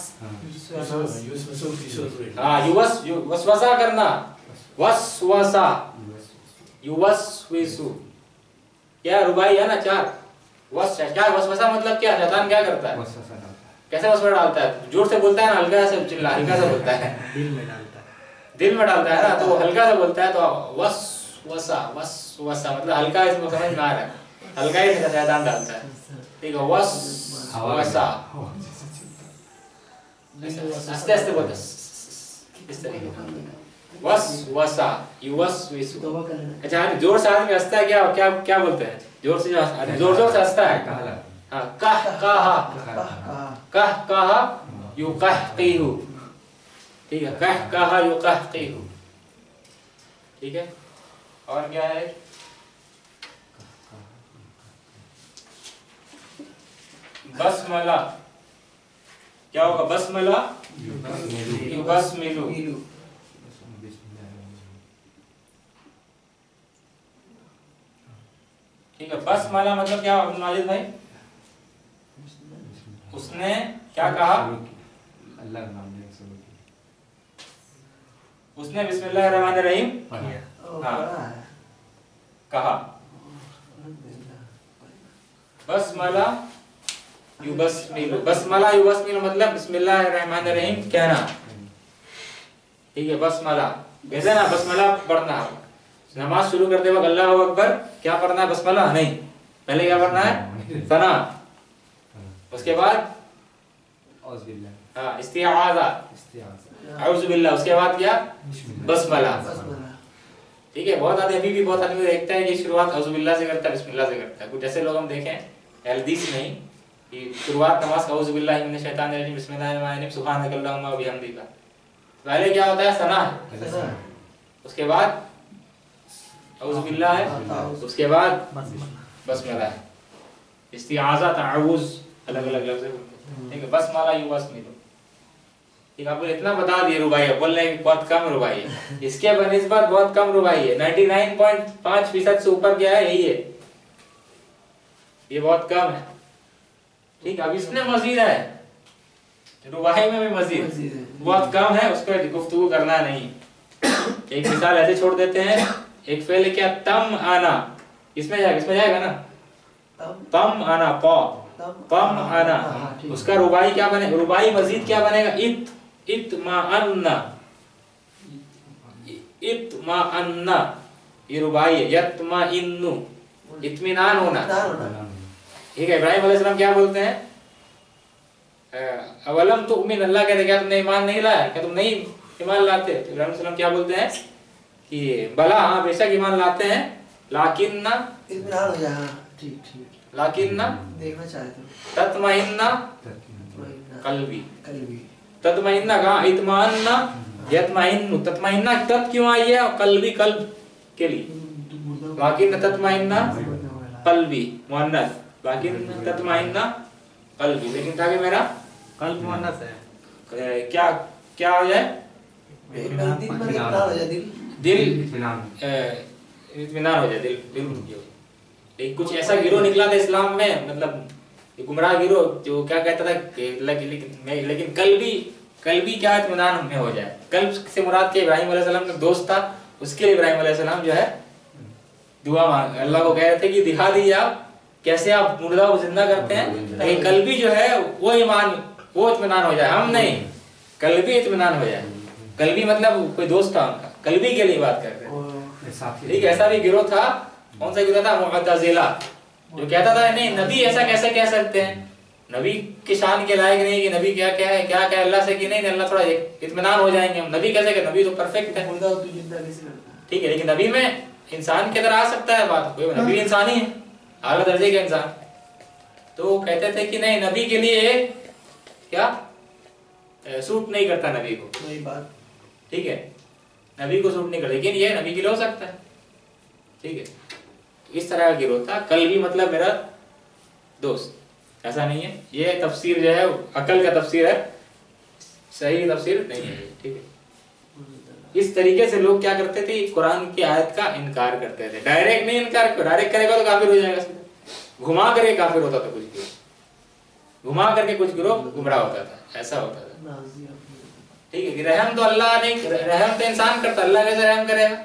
हाँ, युवस वसवसा करना, वसवसा युवस्विसु, क्या रुबाई है ना चार। वस क्या वसवसा मतलब क्या? शैतान क्या करता है? कैसे वसवसा डालता है? जोर से बोलता है ना, हल्का से चिल्ला, हल्का से बोलता है, दिल में डालता है, दिल में डालता है ना, तो हल्का से बोलता है, तो वसवसा, वसवसा मतलब हल्का, इसमें समझ में आ रहा है, हल्का ही शैतान डालता है, ठीक है। वसवसा, आस्ते आस्ते बोलते इस तरीके से, वसवसा युवस्विसु। अच्छा, जोर से आदमी हंसता है, क्या क्या क्या बोलते हैं? जोर से जो जोर जोर से हंसता है, हाँ, कह कहा, कह कहा युकहकीहु, ठीक है। कह कहा युकहकीहु, ठीक है। और क्या है? बसमला, क्या होगा? बसमला युबस्मिलु, ठीक है। बसमला मतलब क्या अब्दुल माजिद भाई? उसने क्या कहा? अल्लाह का नाम लेके शुरू किया, उसने बिस्मिल्लाहिर्रहमानिर्रहीम हाँ कहा। बसमला युबस्मिलु, बसमला युबस्मिलु मतलब बिस्मिल्लाहिर्रहमानिर्रहीम कहना, ठीक है। बसमला कैसे ना, बसमला पढ़ना, नमाज शुरू करते वक्त अल्लाहु अकबर क्या पढ़ना है? बसमला नहीं, पहले क्या पढ़ना है? सना, उसके बाद हाँ इस्तिआज़ा, औज़ु बिल्लाह, उसके बाद क्या? बसमला, ठीक है। बहुत आदमी अभी भी बहुत आदमी देखता है कि शुरुआत औज़ु बिल्लाह से करता है, बिस्मिल्लाह से करता है। कुछ ऐसे लोग हम देखें हदीस नहीं कि शुरुआत नमाज औज़ु बिल्लाहि मिनश शैतानिर रजीम बिस्मिल्लाहिर्रहमानिर्रहीम सुब्हानकल्लाहुम्मा व बिहम्दिका, पहले क्या होता है? सना है, उसके बाद औज़ु बिल्लाह है, उसके बाद बसमला है, इस्तिआज़ा, तअव्वुज़, अलग अलग लफ्ज़ है, ठीक है। बसमला युबस्मिलु, ठीक है। आपको इतना बता दिए रुबाई है, बोल रहे हैं बहुत कम रुबाई है, इसके बनिस्बत बहुत कम रुबाई है, निन्यानवे पॉइंट पाँच फीसद से ऊपर क्या है? यही है, ये बहुत कम है, ठीक है। अब इसमें मजीद है, रुबाई में भी मजीद बहुत कम है, उस पर गुफ्तगू करना नहीं। एक मिसाल ऐसे छोड़ देते हैं, एक फेल क्या? तम आना, इसमें जाएगा, इसमें जाएगा ना, तम आना, पा तम आना, उसका रुबाई क्या बनेगा? रुबाई मजीद क्या बनेगा? इत इत्माअन्ना, इत्माअन्ना, ये रुबाई है। यत्माइन्नु, इत्मीनान होना, ठीक है। इब्राहिम अलैहिस्सलाम क्या बोलते हैं? अवलम तो उम्मीद अल्लाह कहते क्या तुमने ईमान नहीं लाया, क्या तुम नहीं ईमान लाते? तो इब्राहिम सल्लम क्या बोलते हैं कि भला हाँ बेशक ईमान लाते हैं, लाकिन ना इत्मीनान हो जाए। हाँ ठीक ठीक। लाकिन ना देखना चाहते हो तत्मइन्ना तत्मइन्ना कल्बी। कल्बी। तत्मइन्ना कहाँ? इत्मान्ना यत्मइन्नु। तत्मइन्ना तत् क्यों आई है? कल्बी कल्ब के लिए। लाकिन तत्मइन्ना कल्बी मुअन्नस, लाकिन तत्मइन्ना कल्बी। लेकिन ताकि मेरा कल्ब मुअन्नस है। क्या क्या हो जाए? दिल में इत्मीनान हो जाए। दिल दिल इत्मीनान। इत्मीनान हो जाए, दिल दिल लेकिन कुछ ऐसा गिरोह निकला था इस्लाम में, मतलब ये गुमराह गिरोह जो क्या कहता था कि लेकिन लेकिन कल्बी कल्बी क्या इत्मीनान में हो जाए। कल्ब से मुराद के इब्राहिम अलैहिस्सलाम का दोस्त था, उसके लिए इब्राहिम अलैहिस्सलाम जो है दुआ मांग अल्लाह को कह रहे थे कि दिखा दीजिए आप कैसे आप मुर्दा को जिंदा करते हैं, ताकि कल्बी जो है वो ईमान वो इत्मीनान हो जाए, हम नहीं, कल्बी इत्मीनान हो जाए। कल्बी मतलब कोई दोस्त था उनका, कल्बी के लिए बात करते हैं। ठीक, ऐसा भी गिरोह था। कौन सा गिरोह था? मुअतज़िला, जो कहता था नहीं नबी ऐसा कैसे कह सकते हैं, नबी की शान के लायक नहीं कि नबी क्या क्या है, क्या क्या अल्लाह से कि नहीं अल्लाह थोड़ा इत्मीनान हो जाएंगे हम, नबी कैसे कह, नबी तो परफेक्ट है। मुर्दा तू जिंदा कैसे करता है? ठीक है, लेकिन नबी में इंसान की तरह आ सकता है बात, कोई नबी इंसान ही है, आला दर्जे का इंसान। तो कहते थे कि नहीं नबी के लिए क्या सूट नहीं करता नबी को, वही बात। ठीक है, नबी को सूट नहीं करता, लेकिन ये नबी के लिए हो सकता है। ठीक है, इस तरह का गिरोह था। कल्बी मतलब मेरा दोस्त, ऐसा नहीं है। ये तफसीर जो है अकल का तफसीर है, सही तफसीर नहीं है। ठीक है, इस तरीके से लोग क्या करते थे, कुरान की आयत का इनकार करते थे। डायरेक्ट नहीं इनकार, डायरेक्ट करेगा तो काफिर हो जाएगा, घुमा करके काफिर होता था कुछ गिरोह, घुमा करके कुछ गिरोह गुमराह होता था, ऐसा होता था। ठीक है, कि रहम तो अल्लाह नहीं, रहम तो इंसान करता, अल्लाह कैसे रहम करेगा?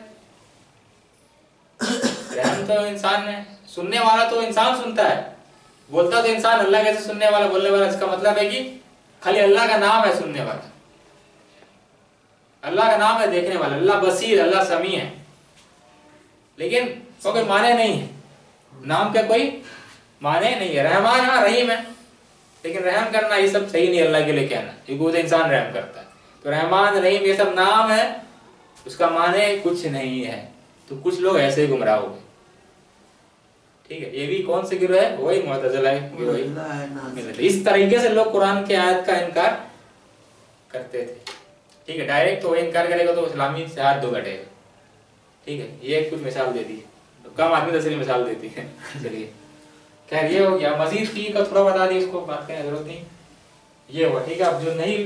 रहम तो इंसान है, सुनने वाला तो इंसान सुनता है, बोलता तो इंसान, अल्लाह कैसे सुनने वाला बोलने वाला? इसका मतलब है कि खाली अल्लाह का नाम है सुनने वाला, अल्लाह का नाम है देखने वाला, अल्लाह बसीर, अल्लाह समी है, लेकिन तो कोई माने नहीं है, नाम का कोई माने नहीं है। रहमान हाँ रहीम है, लेकिन रहम करना ये सब सही नहीं अल्लाह के लिए कहना, क्योंकि वो तो इंसान रहम करता है। तो रहमान रहीम ये सब नाम है, उसका माने कुछ नहीं है। तो कुछ लोग ऐसे ही गुमराह हो गए। ठीक है, ये भी कौन से गिरोह है? वही मुअतज़िला गिरोह ही। इस तरीके से लोग कुरान की आयत का इनकार करते थे। ठीक है, डायरेक्ट तो वही इनकार करेगा तो इस्लामी से हाथ धो बैठेगा। ठीक है, ये कुछ मिसाल दे दी, तो कम आदमी तस्वीर मिसाल देती है। चलिए खैर ये हो गया, मजीद फी का थोड़ा बता दी, इसको बात करने की जरूरत नहीं, ये हुआ। ठीक है, अब जो नहीं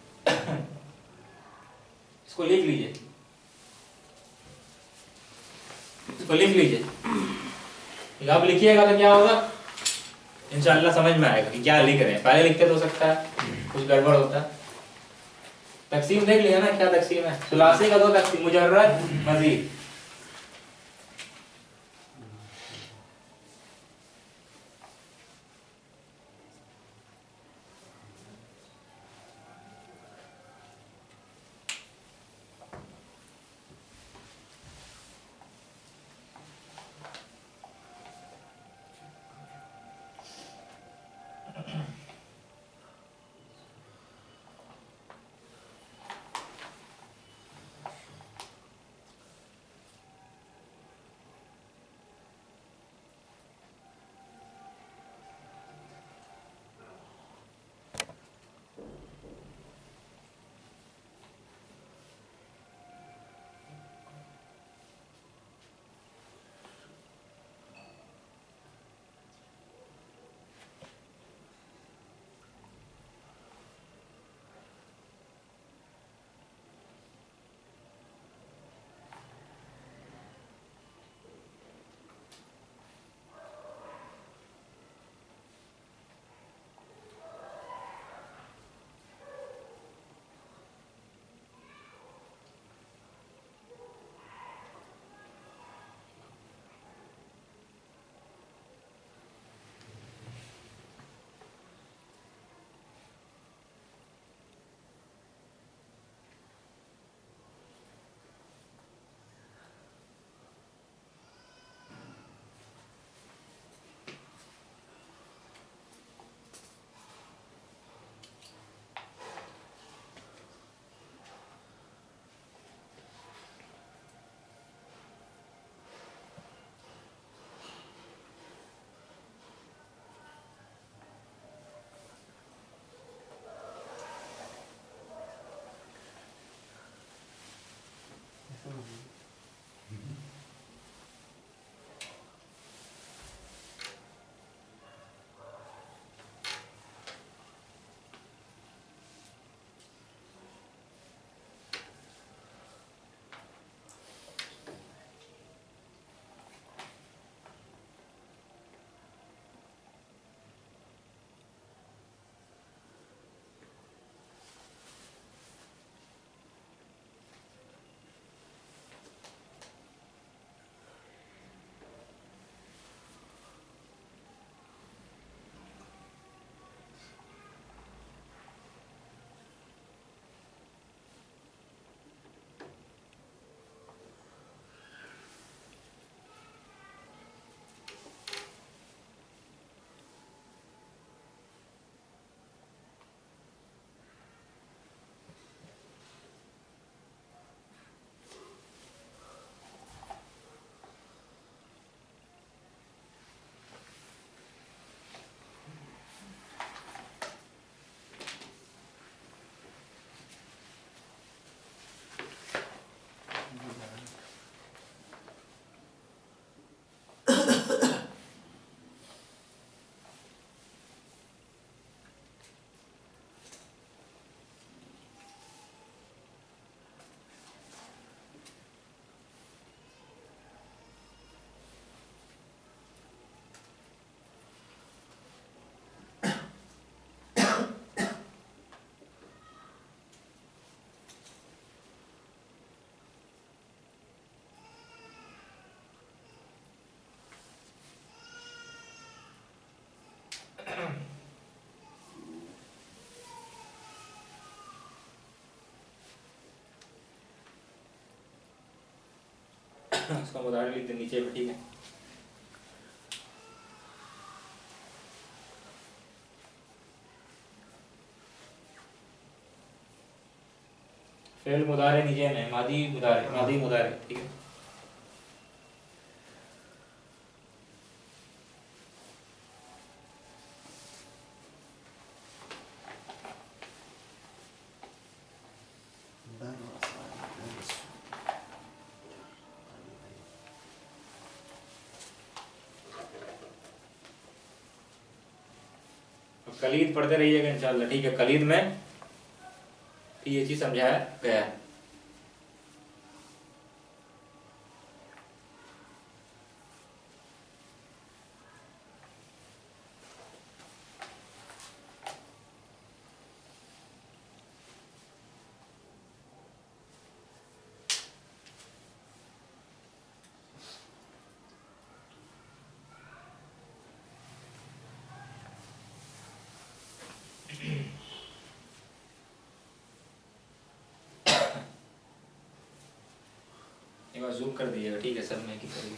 इसको लिख लीजिए, इसको लिख लीजिए। आप लिखिएगा तो क्या होगा, इंशाअल्लाह समझ में आएगा कि क्या लिख रहे हैं। पहले लिखते तो हो सकता है कुछ गड़बड़ होता। तकसीम देख लिया ना, क्या तकसीम है? सुलासी का दो तकसीम, मुजर्रद मजीद। उसका मुदारे लिखते नीचे पे, ठीक है। फेल मुदारे नीचे में, मादी मुदारे, मादी मुदारे, ठीक है। कलीद पढ़ते रहिएगा इंशाल्लाह, ठीक है। कलीद में ये चीज समझाया गया है। एक बार जूम कर दीजिएगा, ठीक है, सब में की करिए।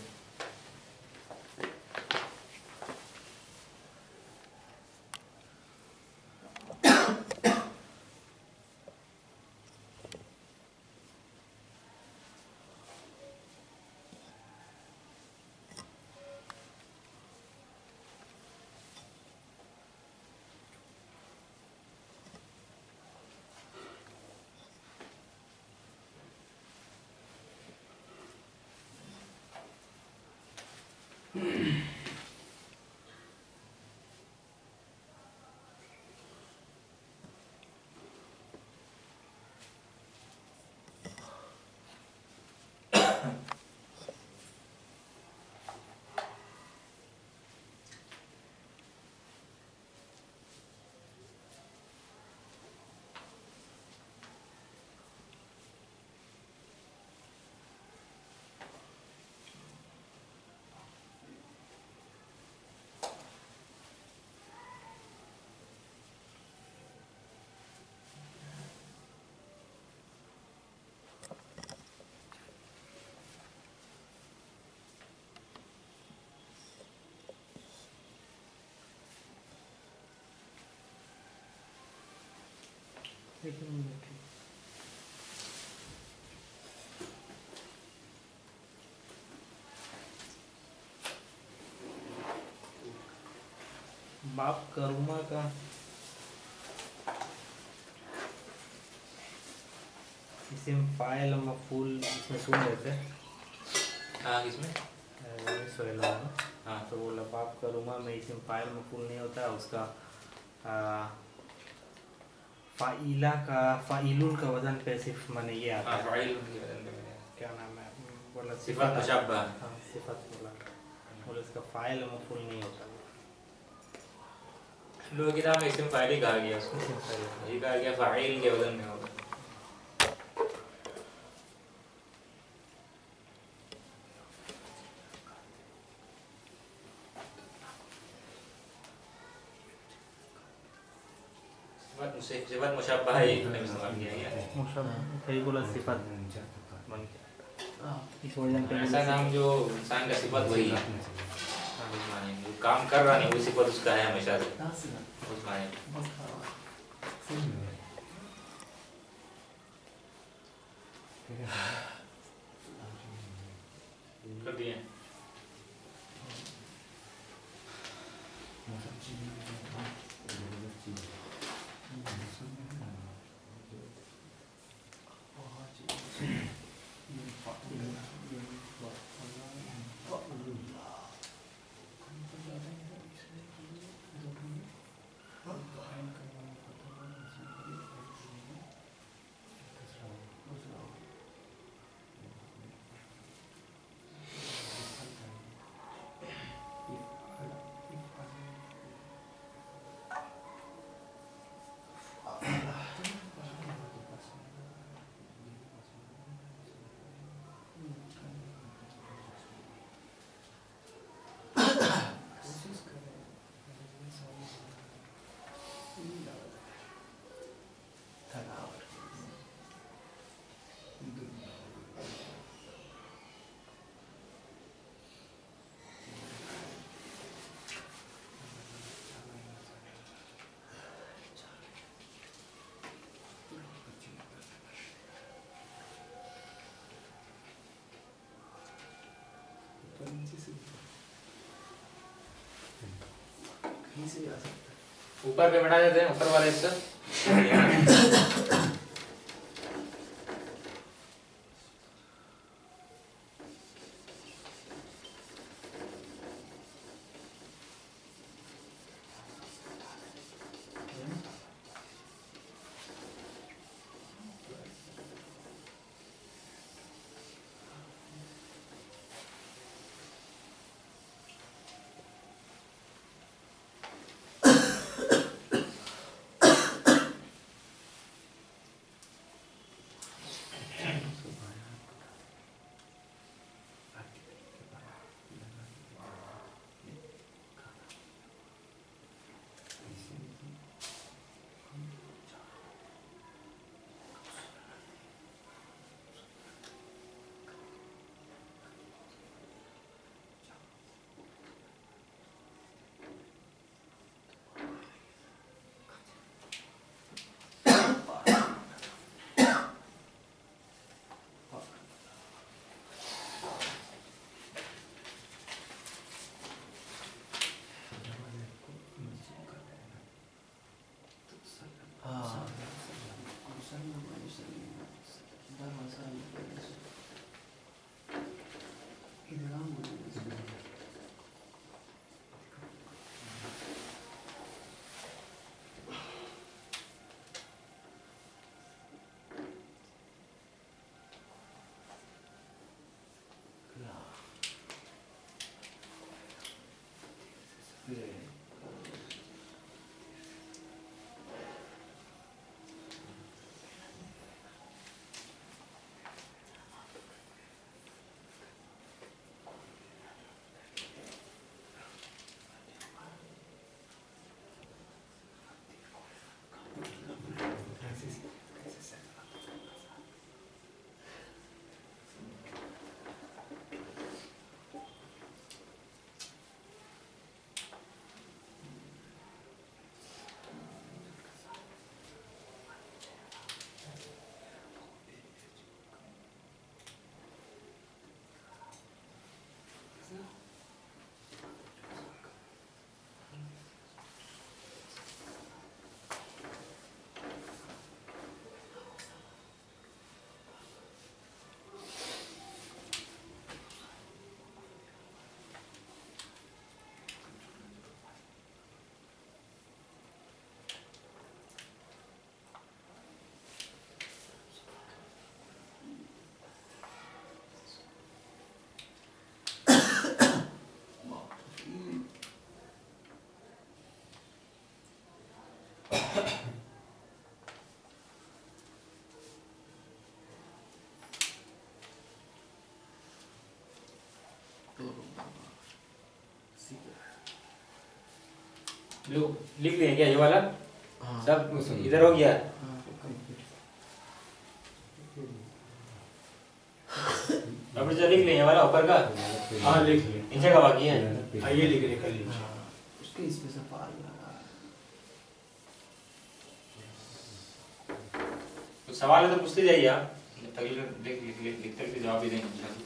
बाप करूमा का इसिम फाइल मफूल इसमें सुन लेते हैं। हाँ, किसमें? वही सोहेला है ना। हाँ, तो बोला बाप करूमा में इसिम फाइल मफूल नहीं होता है, उसका आ, फाइला का फाइलुन का वजन पे सिर्फ माने ये आता हाँ, है। फाइल उनकी वजन पे मैंने क्या नाम है बोला, सिफत मुशब्बह। हाँ सिफत बोला, बोला इसका फाइल मफूल नहीं होता। लोग किताब में इसमें फाइल ही कहा गया, उसको यही कहा गया फाइल के वजन में होगा। सिफत मुशब्बह ही इस्तेमाल किया गया है। मुशब्बह कई बोला सिफत बन गया इस वजन पे। ऐसा नाम जो इंसान का सिफत वही है, उस माने में। जो काम कर रहा नहीं वो सिफत उसका है हमेशा से, उस माने में। कर दिए। नीचे से कहीं से भी आ सकता है। ऊपर पे बैठा देते हैं, ऊपर वाले हिस्सा। हाँ लो लिख लें क्या ये वाला? हाँ सब इधर हो गया। हाँ अब जो लिख लें ये वाला ऊपर का। हाँ लिख ले। नीचे का बाकी है। हाँ ये लिख ले कर लीजिए। हाँ, उसके इसमें से पाल लगा तो सवाल है तो पूछते जाइए आप। जब तक लिख लिख लिख लिख लिख तक जवाब भी देंगे इंशाल्लाह।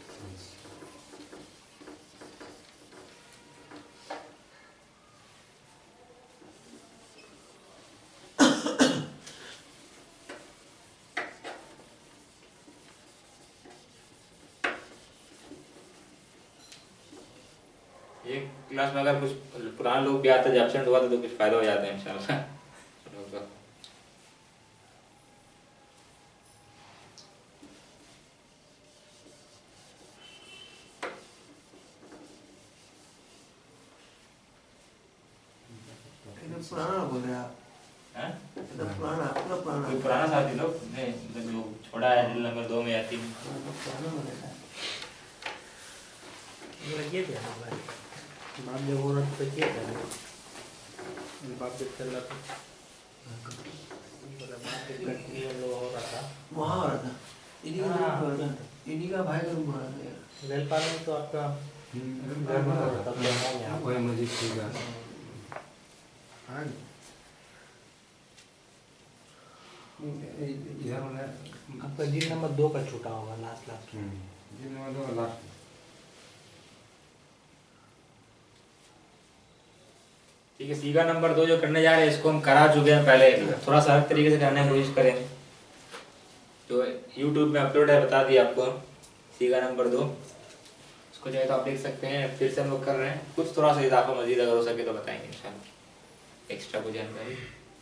ये क्लास में अगर कुछ पुराने लोग भी आते हैं एब्सेंट हुआ तो कुछ फायदा हो जाता है इंशाल्लाह। एकदम पुराना बोल रहे हैं आप हैं? एकदम पुराना पूरा पुराना कोई पुराना साथी लोग नहीं मतलब जो छोड़ा है दिल नंबर दो में या तीन। हाँ, तो पुराना बोल रहा है ये भी है भाई। बाप जब हो रहा तो क्या कर बाप जब चल रहा था मतलब बाप जब कंटिन्यू लो हो रहा था वहाँ हो रहा था इन्हीं का हाँ। रूम हो रहा था इन्हीं का भाई का रूम हो रहा था यार रेलपाल में तो आपका घर में हो रहा था यहाँ कोई मस्जिद सीधा हाँ इधर उन्हें आपका जिन नंबर दो का छूटा होगा लास्ट लास्ट जिन नंबर दो लास्ट ठीक है, सीगा नंबर दो जो करने जा रहे हैं इसको हम करा चुके हैं पहले, थोड़ा सा अलग तरीके से करने की कोशिश करेंगे। जो यूट्यूब में अपलोड है बता दिया आपको, सीगा नंबर दो, इसको चाहे तो आप देख सकते हैं। फिर से हम लोग कर रहे हैं, कुछ थोड़ा सा इजाफा मजीद अगर हो सके तो बताएंगे इंशाल्लाह, एक्स्ट्रा कुछ जानकारी।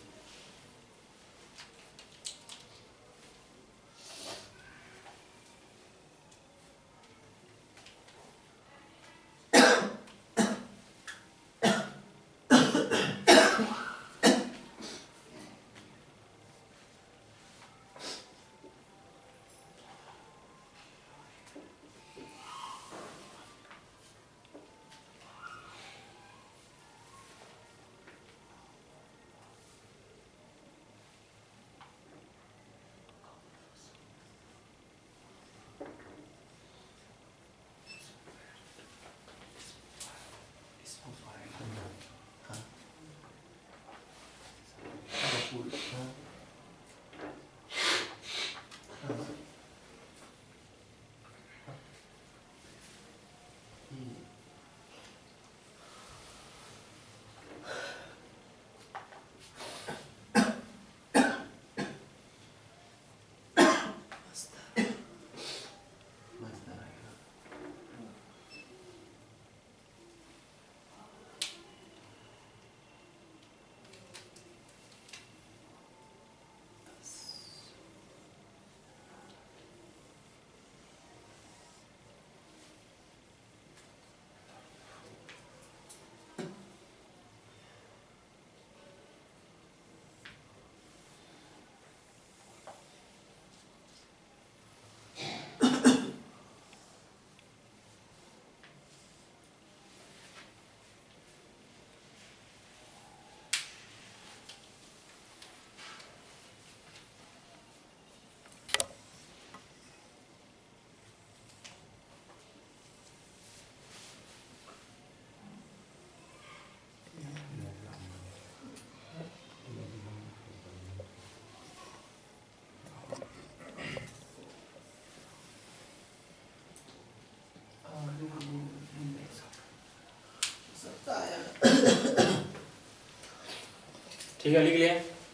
ठीक है, लिख लिया।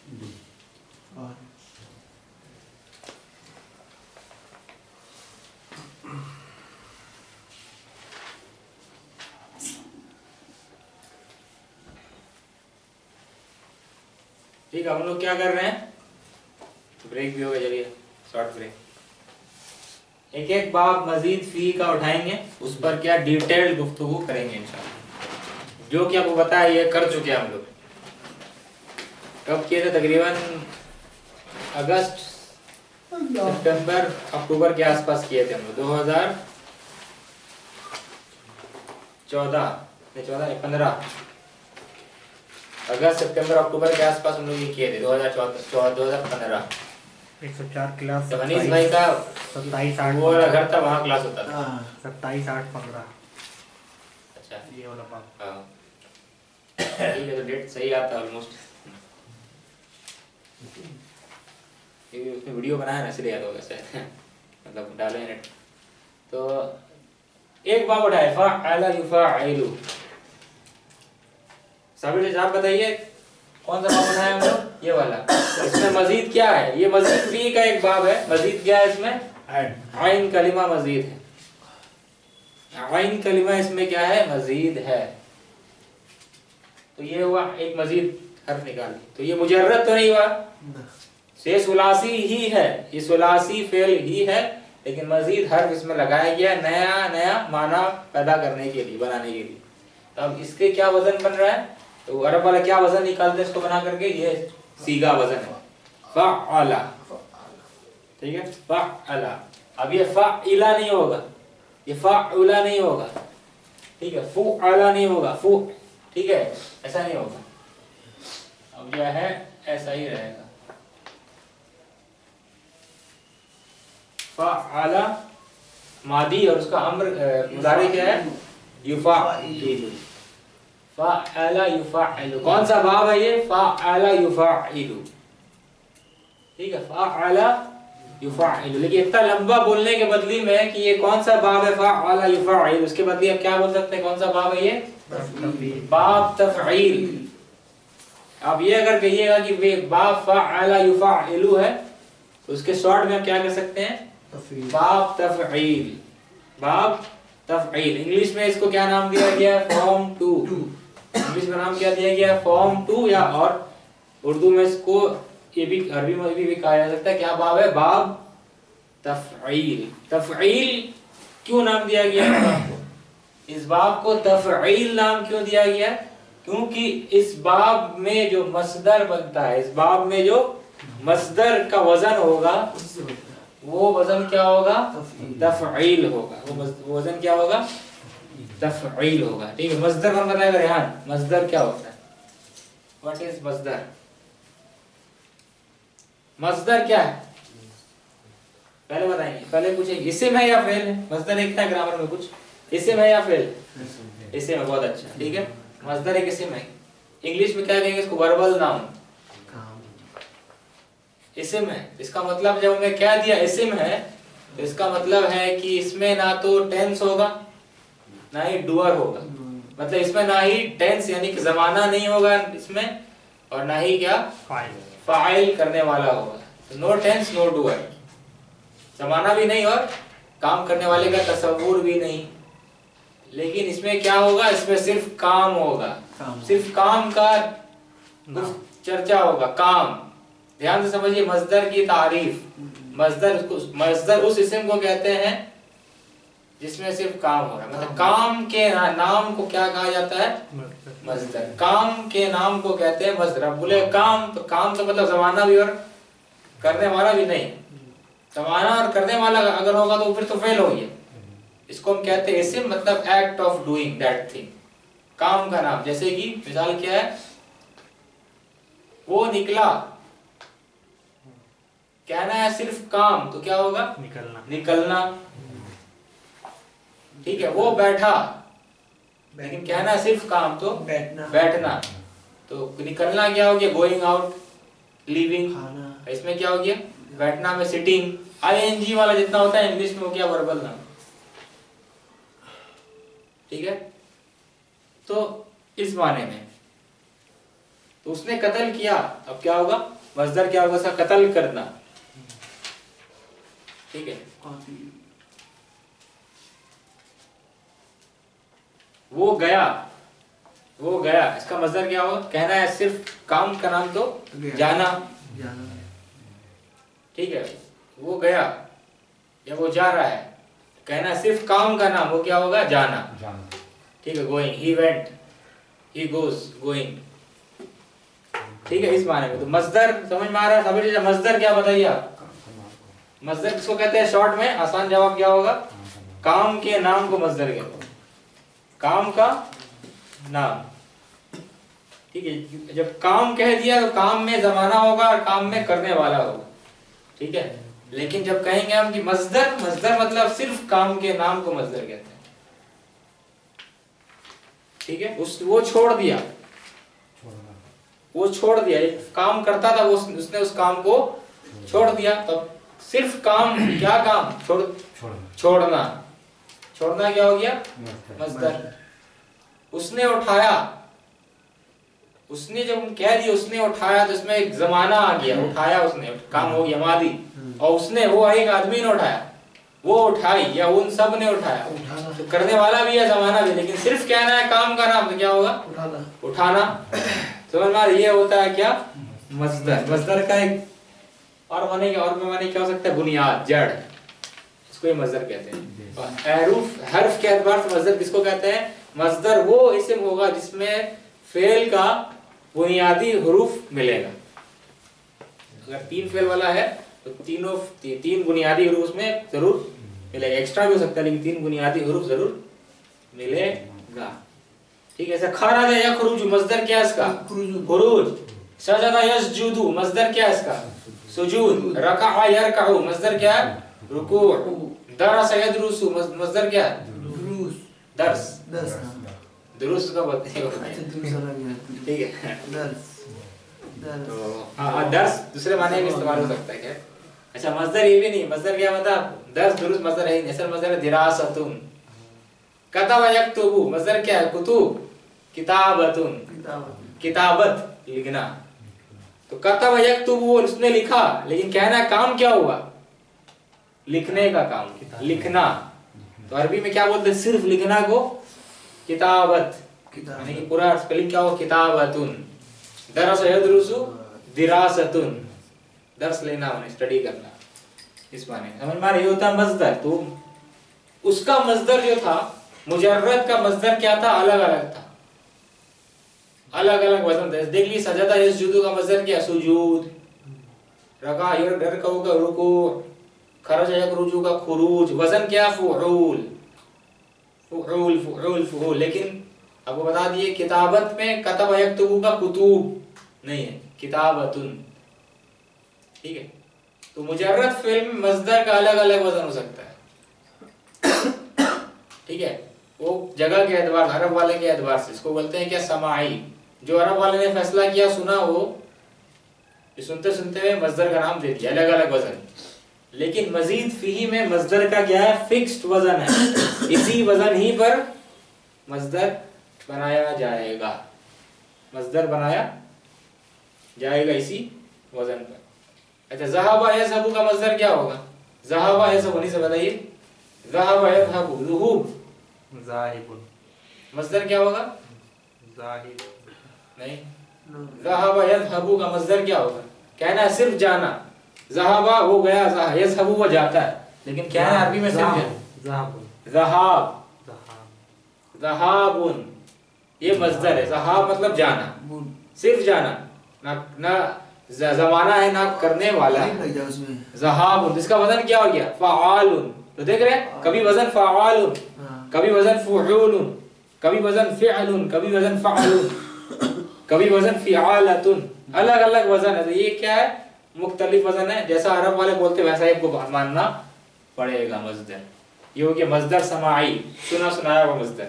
और ठीक है, हम लोग क्या कर रहे हैं, ब्रेक भी होगा, चलिए शॉर्ट ब्रेक। एक एक बाब मजीद फी का उठाएंगे, उस पर क्या डिटेल गुफ्तगू करेंगे इंशाल्लाह। जो कि आपको बताया ये कर चुके हैं हम लोग, कब किए थे, तकरीबन अगस्त सितंबर अक्टूबर के आसपास किए थे हम लोग, दो हजार चौदह चौदह पंद्रह अगस्त सितंबर अक्टूबर के आसपास हम लोग ये किए थे, दो हजार चौदह दो हजार पंद्रह एक सौ चार क्लास जब अनीस भाई का सत्ताईस आठ वो वाला घर था, वहाँ क्लास होता था। हाँ सत्ताईस आठ पंद्रह अच्छा, ये वाला बात। हाँ ठीक है, तो डेट सही आता है ऑलमोस्ट। ये उसने वीडियो बनाया ना, इसलिए याद होगा शायद मतलब डाले नेट। तो एक बाब उठाए, फ़अला युफ़अइलु। साबिर साहब बताइए कौन सा बाब उठाया हम लोग, ये वाला। इसमें मजीद क्या है, ये मजीद फी का एक बाब है। मजीद क्या है इसमें, आइन कलिमा मजीद है। आइन कलिमा इसमें क्या है, मजीद है। तो ये हुआ एक मजीद हर्फ निकाल। तो ये मुजर्रद तो नहीं हुआ, से सुलासी ही है, ये सुलासी फेल ही है, लेकिन मजीद हर्फ इसमें लगाया गया नया नया माना पैदा करने के लिए, बनाने के लिए। तो अब इसके क्या वजन बन रहा है, तो अरब वाला क्या वजन निकालते हैं इसको बना करके, ये सीगा वजन है फ़अला, ठीक है फ़अला। अब ये फ़अइला नहीं होगा, ये फ़अउला नहीं होगा, ठीक है, फ़ुअला नहीं होगा, फु, ठीक है, ऐसा नहीं होगा। अब यह है ऐसा ही रहेगा, फ़अला मादी और उसका अम्र मुदारी क्या है, युफ़अइलु। फ़अला युफ़अइलु, कौन सा बाब है ये, फ़अला युफ़अइलु, ठीक है, फ़अला युफ़अइलु। लेकिन इतना लंबा बोलने के बदली में कि ये कौन सा बाब है, फ़अला युफ़अइलु, उसके बदले आप क्या बोल सकते हैं, कौन सा बाब है ये, बाब तफ़ईल। आप ये अगर कहिएगा कि वे बाब फ़अला युफ़अलु है तो उसके शॉर्ट में क्या कर सकते हैं, बाब तफ़ईल, बाब तफ़ईल। इंग्लिश में इसको क्या नाम दिया गया है, फॉर्म टू। इंग्लिश में नाम क्या दिया गया है, फॉर्म टू, या और उर्दू में इसको ये भी अरबी में भी, भी कहा जा सकता है। क्या बाब है, बाब तफ़ईल। तफ़ईल क्यों नाम दिया गया है बाब को, इस बाब को तफ़ईल नाम क्यों दिया गया है, क्योंकि इस बाब में जो मसदर बनता है, इस बाब में जो मसदर का वजन होगा वो वजन क्या होगा, तफ़ईल होगा। वो वजन क्या होगा, तफ़ईल होगा। ठीक है, मसदर कौन बताएगा, रेहान, मसदर क्या होता है, व्हाट इज मसदर? मसदर क्या है पहले बताएंगे, पहले पूछेंगे इस्म है या फेल है। मसदर एक है ग्रामर में कुछ, इस्म है या फेल, इस्म है, बहुत अच्छा। ठीक है, मसदर एक इस्म है। इंग्लिश में क्या कहेंगे इसको, वर्बल नाउन, इस्म है। इसका मतलब जब मैं क्या दिया इस्म है तो इसका मतलब है कि इसमें ना तो टेंस होगा ना ही डूअर होगा, मतलब इसमें ना ही टेंस यानी कि जमाना नहीं होगा इसमें, और ना ही क्या फाइल करने वाला होगा। तो नो टेंस नो डूअर, जमाना भी नहीं और काम करने वाले का तस्वुर भी नहीं। लेकिन इसमें क्या होगा, इसमें सिर्फ काम होगा, काम। सिर्फ काम का चर्चा होगा, काम। ध्यान से समझिए मसदर की तारीफ, मसदर मसदर उस इस्म को कहते हैं जिसमें सिर्फ काम हो रहा है, मतलब काम के ना, नाम को क्या कहा जाता है, मसदर। काम के नाम को कहते हैं मसदर। अब बोले काम, तो काम तो मतलब जमाना भी और करने वाला भी नहीं, जमाना और करने वाला अगर होगा तो फिर तो फेल हो गया। इसको हम कहते हैं इस्म, मतलब act of doing that thing, काम का नाम। जैसे कि मिसाल क्या है, वो निकला, कहना है सिर्फ काम, तो क्या होगा, निकलना, निकलना। ठीक है, वो बैठा, लेकिन कहना है सिर्फ काम, तो बैठना, बैठना। तो निकलना क्या हो गया, गोइंग आउट, लीविंग। इसमें क्या हो गया, बैठना में सिटिंग। आईएनजी वाला जितना होता है इंग्लिश में वो क्या, वर्बल नाउन। ठीक है, तो इस माने में तो उसने कत्ल किया, अब क्या होगा, मसदर क्या होगा, उसका कत्ल करना। ठीक है, वो गया, वो गया, इसका मसदर क्या होगा, कहना है सिर्फ काम का नाम तो जाना। ठीक है, वो गया या वो जा रहा है, कहना सिर्फ काम का नाम, वो क्या होगा, जाना। ठीक है, going, he went, he goes, going. ठीक है, इस माने में तो मसदर समझ में आ रहा है। समझिए मसदर क्या बताइए आप, मसदर किसको कहते हैं, शॉर्ट में आसान जवाब क्या होगा, काम के नाम को मसदर कहते हैं, काम का नाम। ठीक है, जब काम कह दिया तो काम में जमाना होगा और काम में करने वाला होगा। ठीक है, लेकिन जब कहेंगे हम कि मसदर, मसदर मतलब सिर्फ काम के नाम को मसदर कहते हैं। ठीक है, उस वो छोड़ दिया, वो छोड़ दिया, एक काम करता था वो, उसने उस काम को छोड़ दिया। तब सिर्फ काम, क्या काम, छोड़ छोड़ना, छोड़ना क्या हो गया, मसदर। उसने उठाया, उसने जब कह दिया उसने उठाया तो इसमें एक जमाना आ गया, उठाया उसने, काम हो गया मादी। और उसने, वो एक आदमी ने उठाया, वो उठाई, या उन सब ने उठाया, तो करने वाला भी है, जमाना भी। लेकिन सिर्फ कहना है काम का नाम, तो क्या होगा, उठाना, उठाना। समझ में, ये होता है क्या, मसदर। मसदर का एक और माने, और माने क्या हो सकता है, बुनियाद, जड़, इसको ही मसदर कहते हैं। और हरूफ, हर्फ के एतबार से मसदर किसको कहते हैं, मसदर वो इस्म होगा जिसमें फेल का बुनियादी हुरूफ मिलेगा। अगर तीन फेल वाला है तो तीनों ती, तीन बुनियादी हुरूफ में जरूर मिलेगा, एक्स्ट्रा भी हो सकता है लेकिन तीन बुनियादी हुरूफ जरूर मिलेगा। ठीक है, ऐसा खराजा यखरुजु, मसदर क्या है इसका, खुरूज। सजदा यसजुदु, मसदर क्या है इसका, सुजूद। रकअ यरकअु, मसदर क्या है, रुकू। दरस यदरुसु, मसदर क्या है, दर्स। दुरुस का बोलते हैं, ठीक है। तो हाँ, दर्स दूसरे माने में इस्तेमाल हो सकता है क्या। अच्छा, मसदर ये भी नहीं, मसदर क्या मतलब, दर्स दुरुस मसदर है, असल मसदर है दिरासतुन। कतब यक्तुबु, मसदर क्या है, कुतुब। किताबतुन, किताबत। लिखना। तो कतब यक्तुब वो उसने लिखा, लेकिन कहना काम क्या हुआ? लिखने का काम, लिखना। तो अरबी में क्या बोलते हैं? सिर्फ लिखना को किताबत, यानी कि पूरा स्पेलिंग क्या हो? किताबतुन। दरस यदरुसु दिरासतुन, दर्स लेना, उन्हें स्टडी करना, इस माने समझ में आ रही होता मजदर। तो उसका मजदर जो था, मुजर्रद का मजदर क्या था? अलग अलग था, अलग अलग वजन था। देख ली सजदा यसजुदु का मजदर क्या? सुजूद। रका यरकऊ का रुकू, खरज यखरुजु का खुरूज। वजन क्या? फुऊल, फुऊल फुऊल फुऊल। लेकिन आपको बता दिए किताबत में कतब यक्तुबु का कुतुब नहीं है, किताबतुन। ठीक है। तो मुजर्रद फिल्म मजदर का अलग अलग वजन हो सकता है। ठीक है। वो जगह के एतबार, अरब वाले के एतबार से इसको बोलते हैं क्या? समाई। जो अरब वाले ने फैसला किया, सुना, वो सुनते सुनते हुए मजदर का नाम दे दिया, अलग अलग वजन। लेकिन मजीद फीही में मजदर का क्या है? फिक्स्ड वजन है। इसी वजन ही पर मजदर बनाया जाएगा, मजदर बनाया जाएगा इसी वजन पर। अच्छा, ज़हाबा यज़हबु का मजदर क्या होगा? ज़हाबा यज़हबु, नहीं से बताइए। ज़हाबा यज़हबु, ज़ुहूब, ज़ाहिबुन, मजदर क्या होगा? ज़ाहिब नहीं। ज़हाबा यज़हबु का मजदर क्या होगा? कहना है सिर्फ जाना। ज़हाबा वो गया, यज़हबु वो जाता है, लेकिन क्या है अरबी में? सिर्फ ज़हाबुन, ज़हाब, ज़हाब, ज़हाबुन, ये मजदर है। ज़हाब मतलब जाना, सिर्फ जाना, ना ना जमाना है ना करने वाला। ज़हाबुन, इसका वजन क्या हो गया? फ़आलुन। तो देख रहे हैं, कभी वजन फ़आलुन, कभी वजन फ़ुऊलुन, कभी वजन फ़िअलुन, कभी वजन फ़अलुन, कभी वजन फ़िआलतुन। अलग अलग वजन है। तो ये क्या है? मुख्तलिफ वजन है। जैसा अरब वाले बोलते वैसा ही आपको मानना पड़ेगा मजदर। ये हो गया मजदर समाई, सुना सुनाया हुआ मजदर।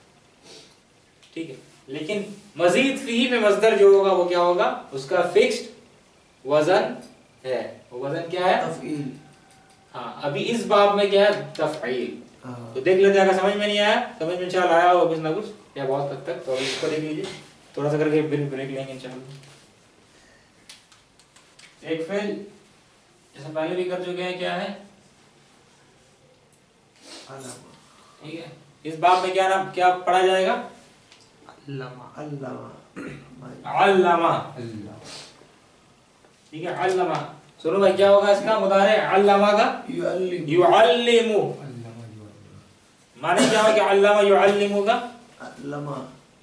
ठीक है। लेकिन मजीद फीही में मजदर जो होगा वो क्या होगा? उसका फिक्स्ड वजन है। वो वजन क्या है? तफईल। हाँ, अभी इस बाब में क्या है? तफईल। तो देख लेते हैं, अगर समझ में नहीं आया, समझ में चल आया होगा कुछ ना कुछ या बहुत हद तक, तो अभी इसको देख लीजिए, थोड़ा सा करके ब्रेक ब्रेक लेंगे इंशाल्लाह। एक फेल जैसे पहले भी कर चुके हैं, क्या है? ठीक है। इस बाब में क्या नाम क्या पढ़ा जाएगा? अल्लमा, अल्लामा, अल्लामा। ठीक है, अल्लामा। सुनो भाई, क्या होगा इसका मुदारे? अल्लामा का युअल्लिम, युअल्लिमु, माने क्या होगा? अल्लामा युअल्लिमु का अल्लामा,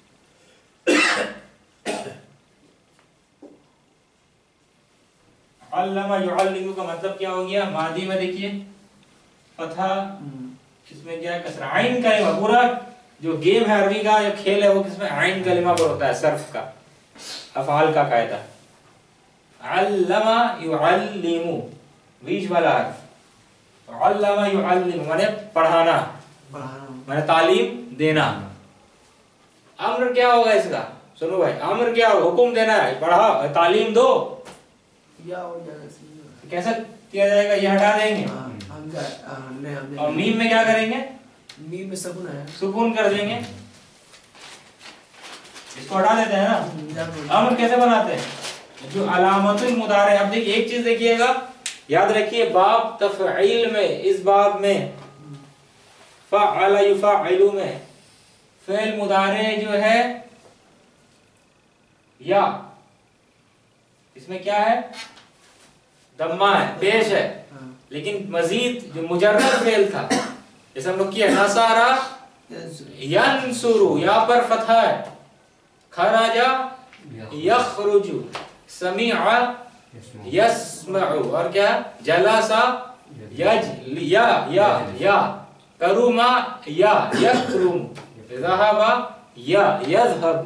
अल्लामा युअल्लिमु का मतलब क्या हो गया? मादी में देखिए फतहा, इसमें क्या है? कसरा। आइन कलिमा, पूरा जो गेम है अरबी का, जो खेल है, वो किसमें? आइन कलिमा पर होता है, सर्फ का, अफआल का कायदा। अल्लमा युअल्लिमु, बीच वाला हर्फ। अल्लमा युअल्लिमु माने पढ़ाना, माने तालीम देना। अम्र क्या होगा इसका? सुनो भाई, अम्र क्या होगा? हुक्म देना है, पढ़ा, तालीम दो। या हो जाएगा। कैसा किया जाएगा? ये हटा देंगे, और मीम में क्या करेंगे? मीम में सुकून है, सुकून कर देंगे, इसको हटा देते हैं ना। अम्र कैसे बनाते हैं? जो अलामतुल मुदारे। अब देखिए एक चीज देखिएगा, याद रखिए, बाब तफईल में, इस बाब में फ़अल युफ़अलु में फ़िल मुदारे जो है या, इसमें क्या है? दम्मा है, पेश है। लेकिन मजीद जो मुजर्रद फ़िल था, जैसे हम लोग किया नसारा यंसुरु, यहाँ पर फतहा है। खराजा यखरुजु, समीअ यस्मउ, और क्या? जलसा यज या या या, करुमा या यकरुम, ज़हबा या यज़हब।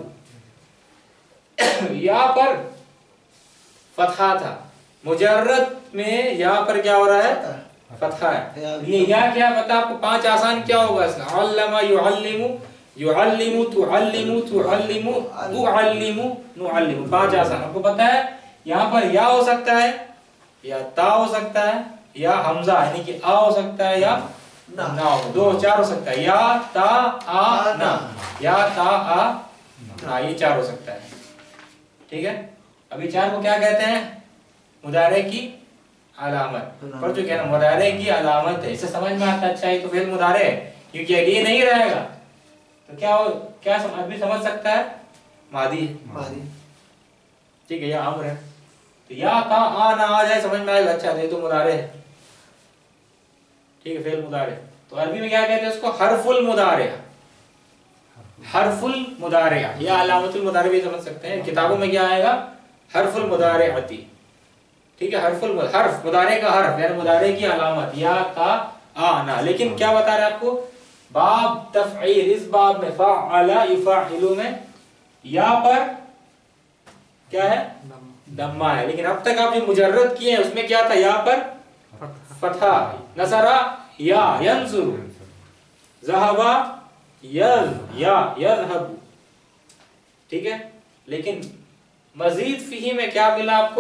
यहाँ पर फतहा था, मुजर्रद में यहाँ पर क्या हो रहा है? फतहा है। ये या क्या पता आपको? पांच आसान क्या होगा इसका? अल्लमा युअल्लिमु, युअल्लिमु, तुअल्लिमु, तुअल्लिमु, तुअल्लिमु, नुअल्लिमु। पांच आसान आपको पता है। यहाँ पर या हो सकता है, या ता हो सकता है, या हमजा यानी कि आ हो सकता है, या ना, ना हो, दो चार हो सकता है। या ता आ ना, या ता आ ना, ये चार हो सकता है। ठीक है। अभी चार को क्या कहते हैं? मुदारे की अलामत। पढ़ चुके हैं ना, मुदारे की अलामत है। इससे समझ में आता है अच्छा ये तो फेल मुदारे है, क्योंकि ये नहीं रहेगा तो क्या हो, क्या आदमी समझ सकता है? मादी है, मादी। ठीक है। या अम्र है तो या का आ ना आ जाए समझ में आएगा, अच्छा ये तो मुदारे है, ठीक है, फेल मुदारे। तो अरबी में क्या कहते हैं उसको? हरफुल मुदारे, हरफुल मुदारे या अलामतुल मुदारे भी समझ सकते हैं। किताबों में क्या आएगा? हरफुल मुदारे आती, ठीक है। हरफुल हर्फ मुदारे का हर्फ यानी मुदारे की अलामत या का आना। लेकिन क्या बता रहे हैं आपको? बाब तफईल, इस बाब में फ़अला युफ़अलु में या पर क्या है? दम्मा है। लेकिन अब तक आप जो मुजर्रद किए हैं उसमें क्या था? या पर फतहा। नसरा या यंसुरु, ज़हबा यज़ या यज़हबु, ठीक है। लेकिन मजीद फीही में क्या मिला आपको?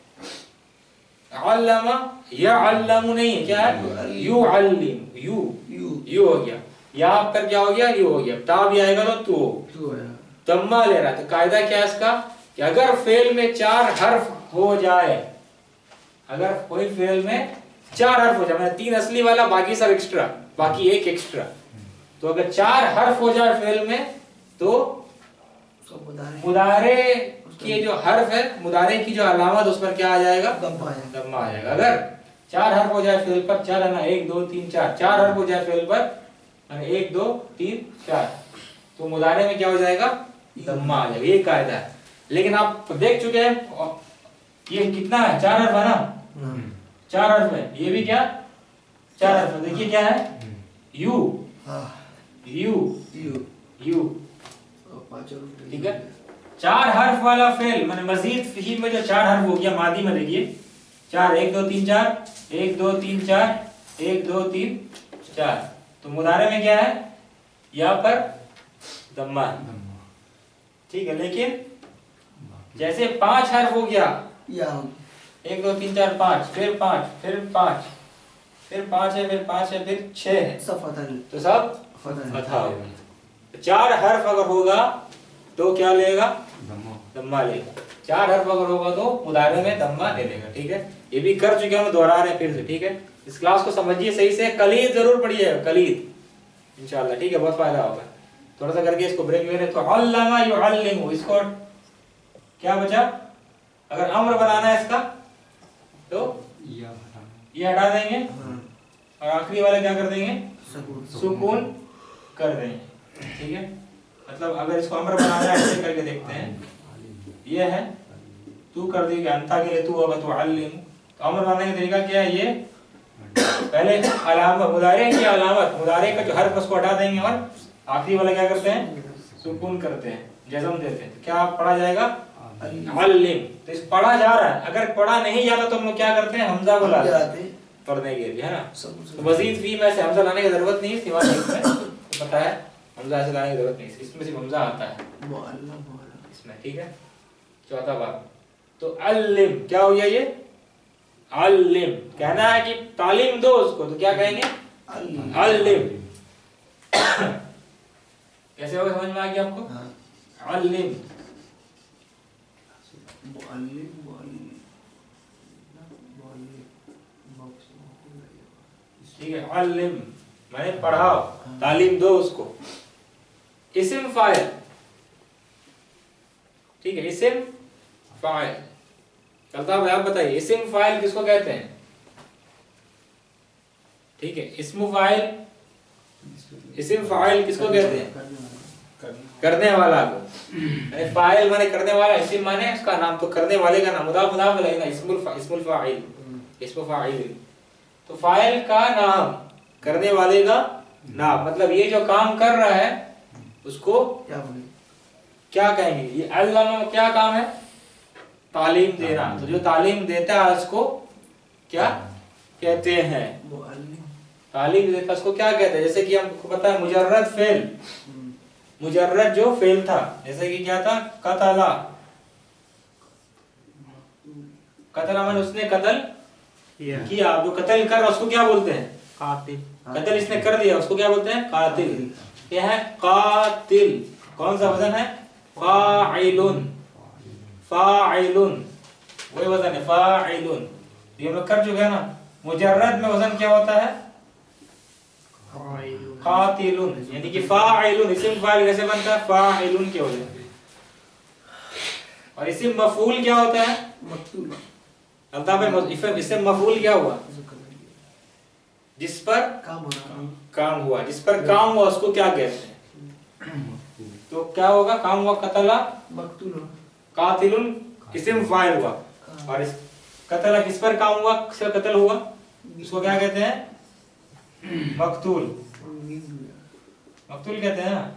अल्लमा या अल्लमु नहीं है, क्या है? यू अल्लिम, यू यू यू हो गया। यहाँ पर क्या हो गया? यू हो गया। ता भी आएगा तो तू हो, तू है। दम्मा ले रहा है। तो कायदा क्या है इसका कि अगर फेल में चार हर्फ हो जाए, अगर कोई फेल में चार हर्फ हो जाए, मतलब तीन असली वाला बाकी सब एक्स्ट्रा, बाकी एक एक्स्ट्रा, तो अगर चार हर्फ हो जाए फेल में तो सब मुदारे मुदारे के जो हर्फ है, मुदारे की जो अलामत उस पर क्या आ जाएगा? दम्मा है। दम्मा आ जाएगा। अगर चार हर्फ हो जाए फेल पर, चार है ना, एक दो तीन चार, चार हर्फ हो जाए फेल पर यानी एक दो तीन चार, तो मुदारे में क्या हो जाएगा? दम्मा आ जाएगा। ये कायदा है। लेकिन आप देख चुके हैं ये कितना है? चार हर्फ है ना, चार हर्फ है। ये भी क्या? चार हर्फ। देखिए क्या है? यू यू यू यू, ठीक है। चार हर्फ वाला फेल माने मजीद फीही में जो चार हर्फ हो गया मादी में, देखिए चार, एक दो तीन चार, एक दो तीन चार, एक दो तीन चार, तो मुदारे में क्या है? यहाँ पर दम्मा, ठीक है। लेकिन जैसे पांच हर्फ हो गया, या एक दो तीन चार पांच, फिर पांच, फिर पांच, फिर पांच है, फिर पांच है, फिर छह है, सब फतह तो सब फतह फतहा हो गया। चार हर्फ अगर होगा तो क्या लेगा? दम्मा लेगा। चार हर्फ अगर होगा तो मुदारे में दम्मा ले लेगा, ठीक है। ये भी कर चुके हैं, दोहरा रहे हैं फिर से, ठीक है। इस क्लास को समझिए सही से, कलीद जरूर पढ़िए, कलीद इंशाल्लाह, ठीक है, बहुत फायदा होगा। थोड़ा सा करके इसको ब्रेक ले रहे तो अल्लमा युअल्लिमु, इसको क्या बचा? अगर अम्र बनाना है इसका तो ये हटा देंगे और आखिरी वाले क्या कर देंगे? सुकून कर देंगे, ठीक है। मतलब अगर इसको अम्र बनाना है ऐसे करके देखते हैं, ये है तू कर देगा अंता के लिए तू होगा तो अल्लिम, तो अम्र बनाने का तरीका क्या है? ये पहले अलामत, मुदारे की अलामत, मुदारे का जो हर्फ उसको हटा देंगे और आखिरी वाला क्या करते हैं? सुकून करते हैं, जज़म देते हैं। तो क्या पढ़ा जाएगा? अल्लिम। तो इस पढ़ा जा रहा है, अगर पढ़ा नहीं जाता तो हम लोग क्या करते हैं? हमजा को लाते हैं पढ़ने के लिए, है ना। तो मजीद भी में से हमजा लाने की जरूरत नहीं है, सिवाय इसमें तो पता है हमजा ऐसे लाने की जरूरत नहीं है, इसमें सिर्फ हमजा आता है इसमें, ठीक है। चौथा बाब तो अल्लिम, क्या हो गया ये? अल्लिम कहना है कि तालीम दो उसको, तो क्या कहेंगे? अल्लिम। कैसे होगा? समझ में आ गया आपको? अल्लिम, ठीक है। अल्लिम माने पढ़ाओ, तालीम दो उसको। इस्म फाइल, ठीक है, इस्म फाइल चलता है। आप बताइए इस्म फाइल किसको कहते हैं? ठीक है, इस्म फाइल, इस्म फाइल किसको कहते हैं? करने वाला को। फाइल माने करने वाला, इस्म माने उसका नाम, तो करने वाले का नाम, मुदाफ मुदाफ लगेगा, इस्मुल इस्मुल फाइल, इस्म फाइल। तो फाइल का नाम, करने वाले का नाम, मतलब ये जो काम कर रहा है उसको क्या बोले? क्या कहेंगे? ये अल्लामा में क्या काम है? तालीम देना। तो जो तालीम देता है उसको क्या कहते हैं? तालीम देता है उसको क्या कहते हैं? जैसे कि हमको पता है मुजर्रद फेल, मुजर्रद जो फेल था, जैसे कि क्या था? कतला, कतला माने उसने कत्ल किया, जो कत्ल कर रहा उसको क्या बोलते हैं? कातिल। कत्ल इसने कर दिया उसको क्या बोलते हैं? कातिल। क्या है? कातिल। कौन सा वजन है? फाइलुन, फाइलुन, वही वजन है फाइलुन। ये हम लोग कर चुके हैं ना। मुजर्रद में वजन क्या होता है? कातिलुन, यानी कि फाइलुन इस्म फाइल कैसे बनता है? फाइलुन के वजन। और इस्म मफूल क्या होता है? मक्तूल। अल्ताफ भाई इस्म मफूल क्या हुआ? जिस पर काम हो रहा काम हुआ, जिस पर काम हुआ उसको क्या कहते हैं? तो क्या होगा? काम हुआ कतला, मक्तूल। कातिलुन इस्म फाइल हुआ। और इस कतला किस पर काम हुआ? किसका कत्ल हुआ? उसको क्या कहते हैं? मकतूल। मकतूल कहते हैं ना,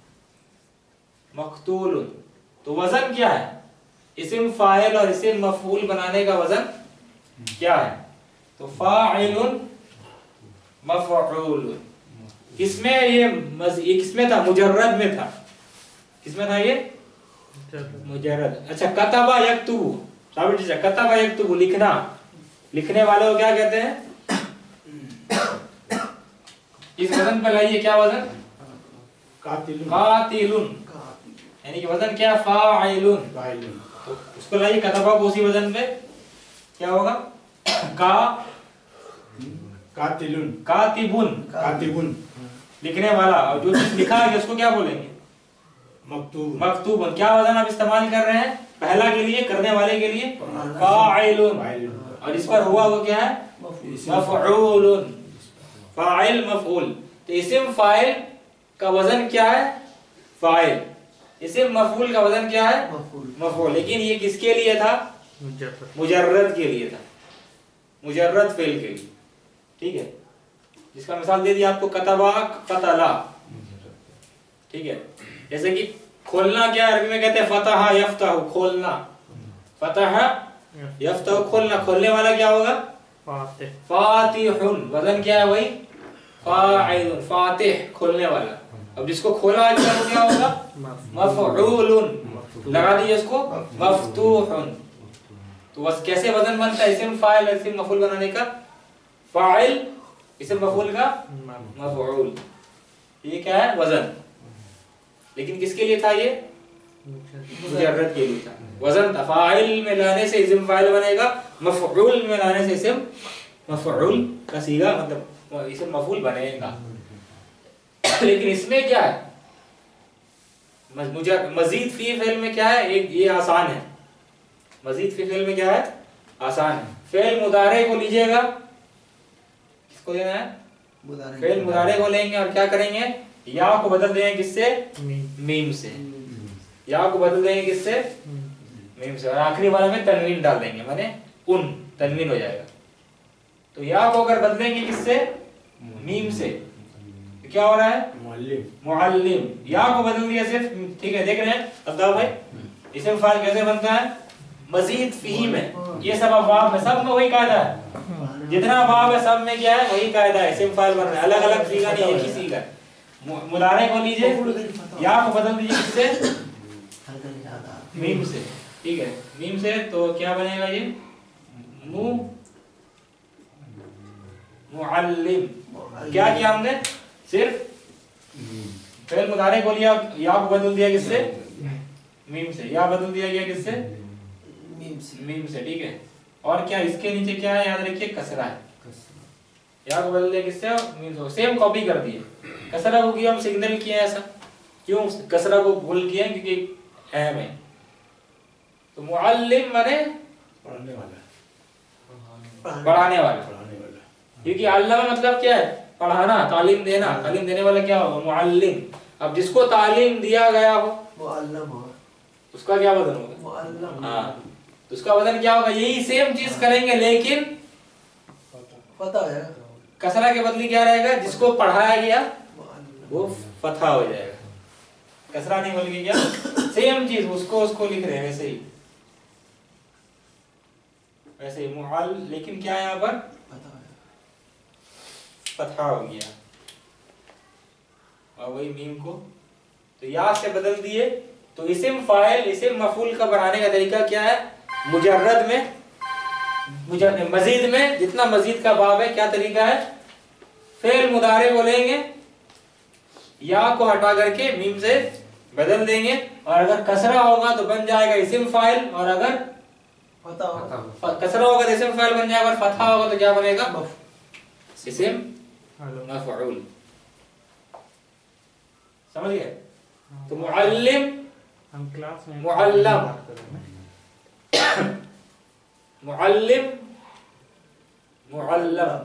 मकतूल। तो वजन क्या है? इस्म फाइल और इस्म मफूल बनाने का वजन क्या है? तो फाइलुन मफऊल। किसमें ये मज... ये किसमें था? मुजर्रद में था। किसमें था ये? मुजर्रद। अच्छा, कतबा यक्तुबु, साबित कीजिए। कतबा यक्तुबु लिखना, लिखने वाले को क्या कहते हैं? इस वजन पर लाइए, क्या वजन? कातिलुन। कातिलुन, यानी कि वजन क्या? फाइलुन। फाइलुन। तो उसको लाइए कतबा को, उसी वजन पे क्या होगा? का कातिलुन। कातिबुन, कातिबुन। लिखने वाला। और जो चीज लिखा है उसको क्या बोलेंगे? मकतूब। मकतूबन। क्या वजन आप इस्तेमाल कर रहे हैं? पहला के लिए, करने वाले के लिए फाइलुन, फाइलुन। और इस पर हुआ वो क्या है? मफऊलुन। फाइल मफऊल। तो इस्म फाइल का वजन क्या है? फाइल। इस्म मफऊल का वजन क्या है? मफऊल। लेकिन ये किसके लिए था? मुजर्रद के लिए था, मुजर्रद फेल के लिए। ठीक है, जिसका मिसाल दे दिया आपको, कतबा कतला। ठीक है, जैसे कि खोलना क्या अरबी में कहते हैं? फतहा यफ्तहु, खोलना। फतहा यफ्तहु, खोलना। खोलने वाला क्या होगा? फातिह। फातिहुन, वजन क्या है? वही फाइलुन, फातिह, खोलने वाला। अब जिसको खोला गया वो क्या होगा? मफऊलुन। लगा दीजिए उसको, मफ्तूहुन। तो बस कैसे वजन बनता है इस्म फाइल और इस्म मफऊल बनाने का? फाइल इस्म मफऊल का मफऊल। ये क्या है? वजन। लेकिन किसके लिए था ये? मुजर्रद के लिए था। वजन था। फाइल में लाने से इस्म फाइल बनेगा, मफऊल में लाने से इस्म मफऊल का सीगा, मतलब इस्म मफऊल बनेगा। लेकिन इसमें क्या है? मजीद फी फेल में क्या है? एक ये आसान है। मजीद फी फेल में क्या है? आसान है। फेल मुदारे को लीजिएगा, किसको लेना है? फेल मुदारे को लेंगे और क्या करेंगे? या को बदल देंगे किससे? मीम से। या को बदल देंगे किससे? मीम से। और आखिरी वाला में तनवीन डाल देंगे, माने उन, तनवीन हो जाएगा। तो या को अगर बदलेंगे किससे? मीम से, तो क्या हो रहा है? मुअल्लिम। मुअल्लिम। या को बदल दिया सिर्फ। ठीक है, देख रहे हैं अब्दाल भाई इस्म फाइल कैसे बनता है? मजीद फी में, ये सब अबाब में, सब में वही कायदा है। जितना अबाब है सब में क्या है? वही कायदा है। इस्म फाइल बन रहा है, अलग अलग सीगा नहीं, एक ही सीगा है। मुदारे को लीजिए, या को बदल दीजिए किससे? मीम से। ठीक है, मीम से। तो क्या बनेगा ये? मु मुअल्लिम। क्या किया हमने? सिर्फ फेल मुदारे को लिया, या को बदल दिया किससे? मीम से। या बदल दिया गया किससे? मीम से। मीम से। ठीक है, और क्या इसके नीचे क्या है? याद रखिए, कसरा है। या को बदल दिया किससे? मीम से। सेम कॉपी कर दिए। कसरा को किया, हम सिग्नल किया ऐसा। क्यों कसरा को भूल किया? क्योंकि अहम है। तो मुअल्लिम माने पढ़ने वाला, पढ़ाने वाला। पढ़ाने वाला। क्योंकि अल्लामा मतलब क्या है? पढ़ाना, तालीम देना। तालीम देने वाला क्या होगा? मुअल्लिम। अब जिसको तालीम दिया गया हो वो अल्लम होगा, उसका क्या वजन होगा? वो अल्लम। हाँ, तो उसका वजन क्या होगा? यही सेम चीज करेंगे, लेकिन पता है कसरा के बदले क्या रहेगा? जिसको पढ़ाया गया वो अल्लम। वो फतहा हो जाएगा। कसरा नहीं बल्कि क्या? सेम चीज, उसको उसको लिख रहे हैं वैसे ही, वैसे ही मुअल। लेकिन क्या है यहाँ पर? पता है फतहा हो गया। और वही मीम को तो या से बदल दिए। तो इस्म फाइल इस्म मफूल का बनाने का तरीका क्या है? मुजर्रद में, मुजर्रद मजीद में, जितना मजीद का बाब है, क्या तरीका है? फेल मुदारे को लेंगे, या को हटा करके मीम से बदल देंगे, और अगर कसरा होगा तो बन जाएगा इस्म फाइल, और अगर फतह होगा फ- कसरा होगा तो इस्म फाइल बन जाएगा, और फतहा होगा तो क्या बनेगा? मफ- इस्म हेलो मफऊल। समझ गए? तो मुअल्लिम, हम क्लास में मुअल्लम। बात करेंगे। मुअल्लिम, मुअल्लम,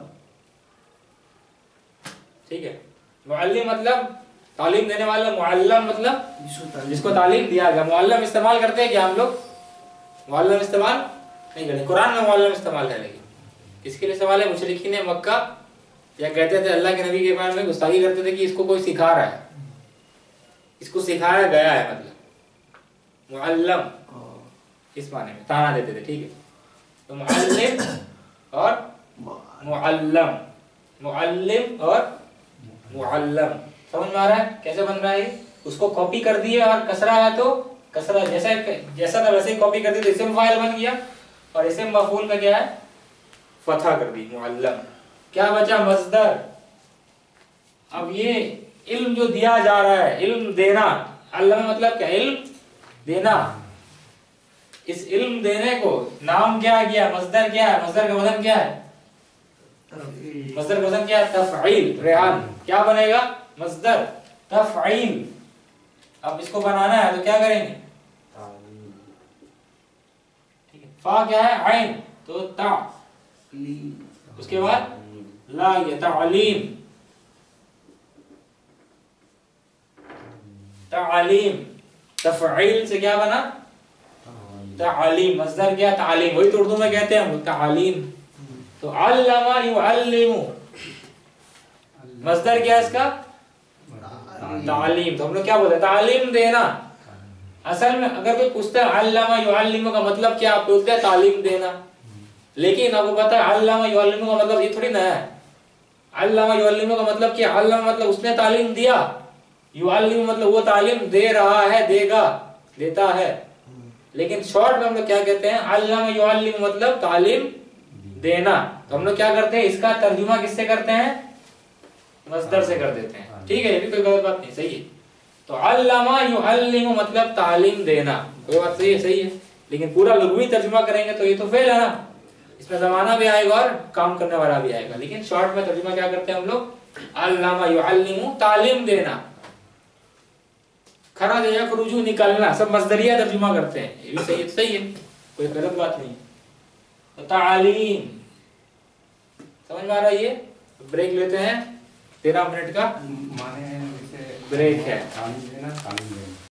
ठीक है। मुअल्लिम मतलब तालीम देने वाला, मुअल्लम मतलब जिसको तालीम- जिसको तालीम दिया गया। मुअल्लम इस्तेमाल करते हैं क्या हम लोग? मुअल्लम इस्तेमाल नहीं करते। कुरान में मुअल्लम इस्तेमाल है, लेकिन किसके लिए इस्तेमाल है? मुशरिकीन मक्का या कहते थे अल्लाह के नबी के बारे में गुस्ताखी करते थे कि इसको कोई सिखा रहा है, इसको सिखाया गया है, मतलब मुअल्लम हाँ। इस माने में ताना देते थे, ठीक है। तो मुअल्लिम और मुअल्लम, मुअल्लिम और मुअल्लम, समझ में आ रहा है कैसे बन रहा है ये? उसको कॉपी कर दिए, और कसरा है तो कसरा जैसा जैसा था वैसे ही कॉपी कर दी, तो इस्म फाइल बन गया, और इस्म मफूल में क्या है? फतहा कर दी, मुअल्लम। क्या बचा? मस्दर। अब ये इल्म जो दिया जा रहा है, इल्म देना, अल्लाह में मतलब क्या? इल्म देना। इस इल्म देने को नाम क्या किया? मस्दर क्या है? मस्दर का वजन क्या है? मस्दर का वजन क्या है? तफईल। रेहान क्या बनेगा? मस्दर तफईल। अब इसको बनाना है तो क्या करेंगे? ठीक है। फा क्या है? आइन, तो ता, उसके बाद ला, ये तालीम, तालीम। तफईल से क्या बना? तालीम। मस्दर क्या? तालीम। वही तो उर्दू में कहते हैं हम लोग तालीम। तो अल्लमा युअल्लिमु, मस्दर क्या है इसका? तालीम। तो हम लोग क्या बोलते हैं? तालीम देना। असल में अगर कोई पूछता है अल्लमा युअल्लिमु का मतलब क्या, आप बोलते हैं तालीम देना। लेकिन आपको पता है अल्लमा युअल्लिमु का मतलब ये थोड़ी ना है। अल्लमा युअल्लिमु का मतलब क्या? अल्लमा मतलब उसने तालीम दिया, युअल्लिमु मतलब वो तालीम दे रहा है, देगा, देता है। लेकिन शॉर्ट में हम लोग क्या कहते हैं? अल्लमा युअल्लिमु मतलब तालीम देना। तो हम लोग क्या करते हैं? इसका तर्जुमा किससे करते हैं? मस्दर से कर देते हैं, ठीक है। ये भी कोई गलत बात नहीं, सही है। तो अल्लमा युअल्लिमु मतलब तालीम देना, कोई बात सही है, सही है। लेकिन पूरा लुग़वी तर्जुमा करेंगे तो ये तो फेल है ना, इसमें जमाना भी आएगा और काम करने वाला भी आएगा। लेकिन शॉर्ट में तर्जुमा क्या करते हैं हम लोग? अल्लमा युअल्लिमु तालीम देना, खराज यखरुजु निकलना, सब मस्दरिया तर्जुमा करते हैं। ये भी सही है, सही है, कोई गलत बात नहीं। तो तालीम, समझ में आ रहा है? ये ब्रेक लेते हैं, तेरह मिनट का माने जैसे ब्रेक है। तालीम देना, तालीम देना।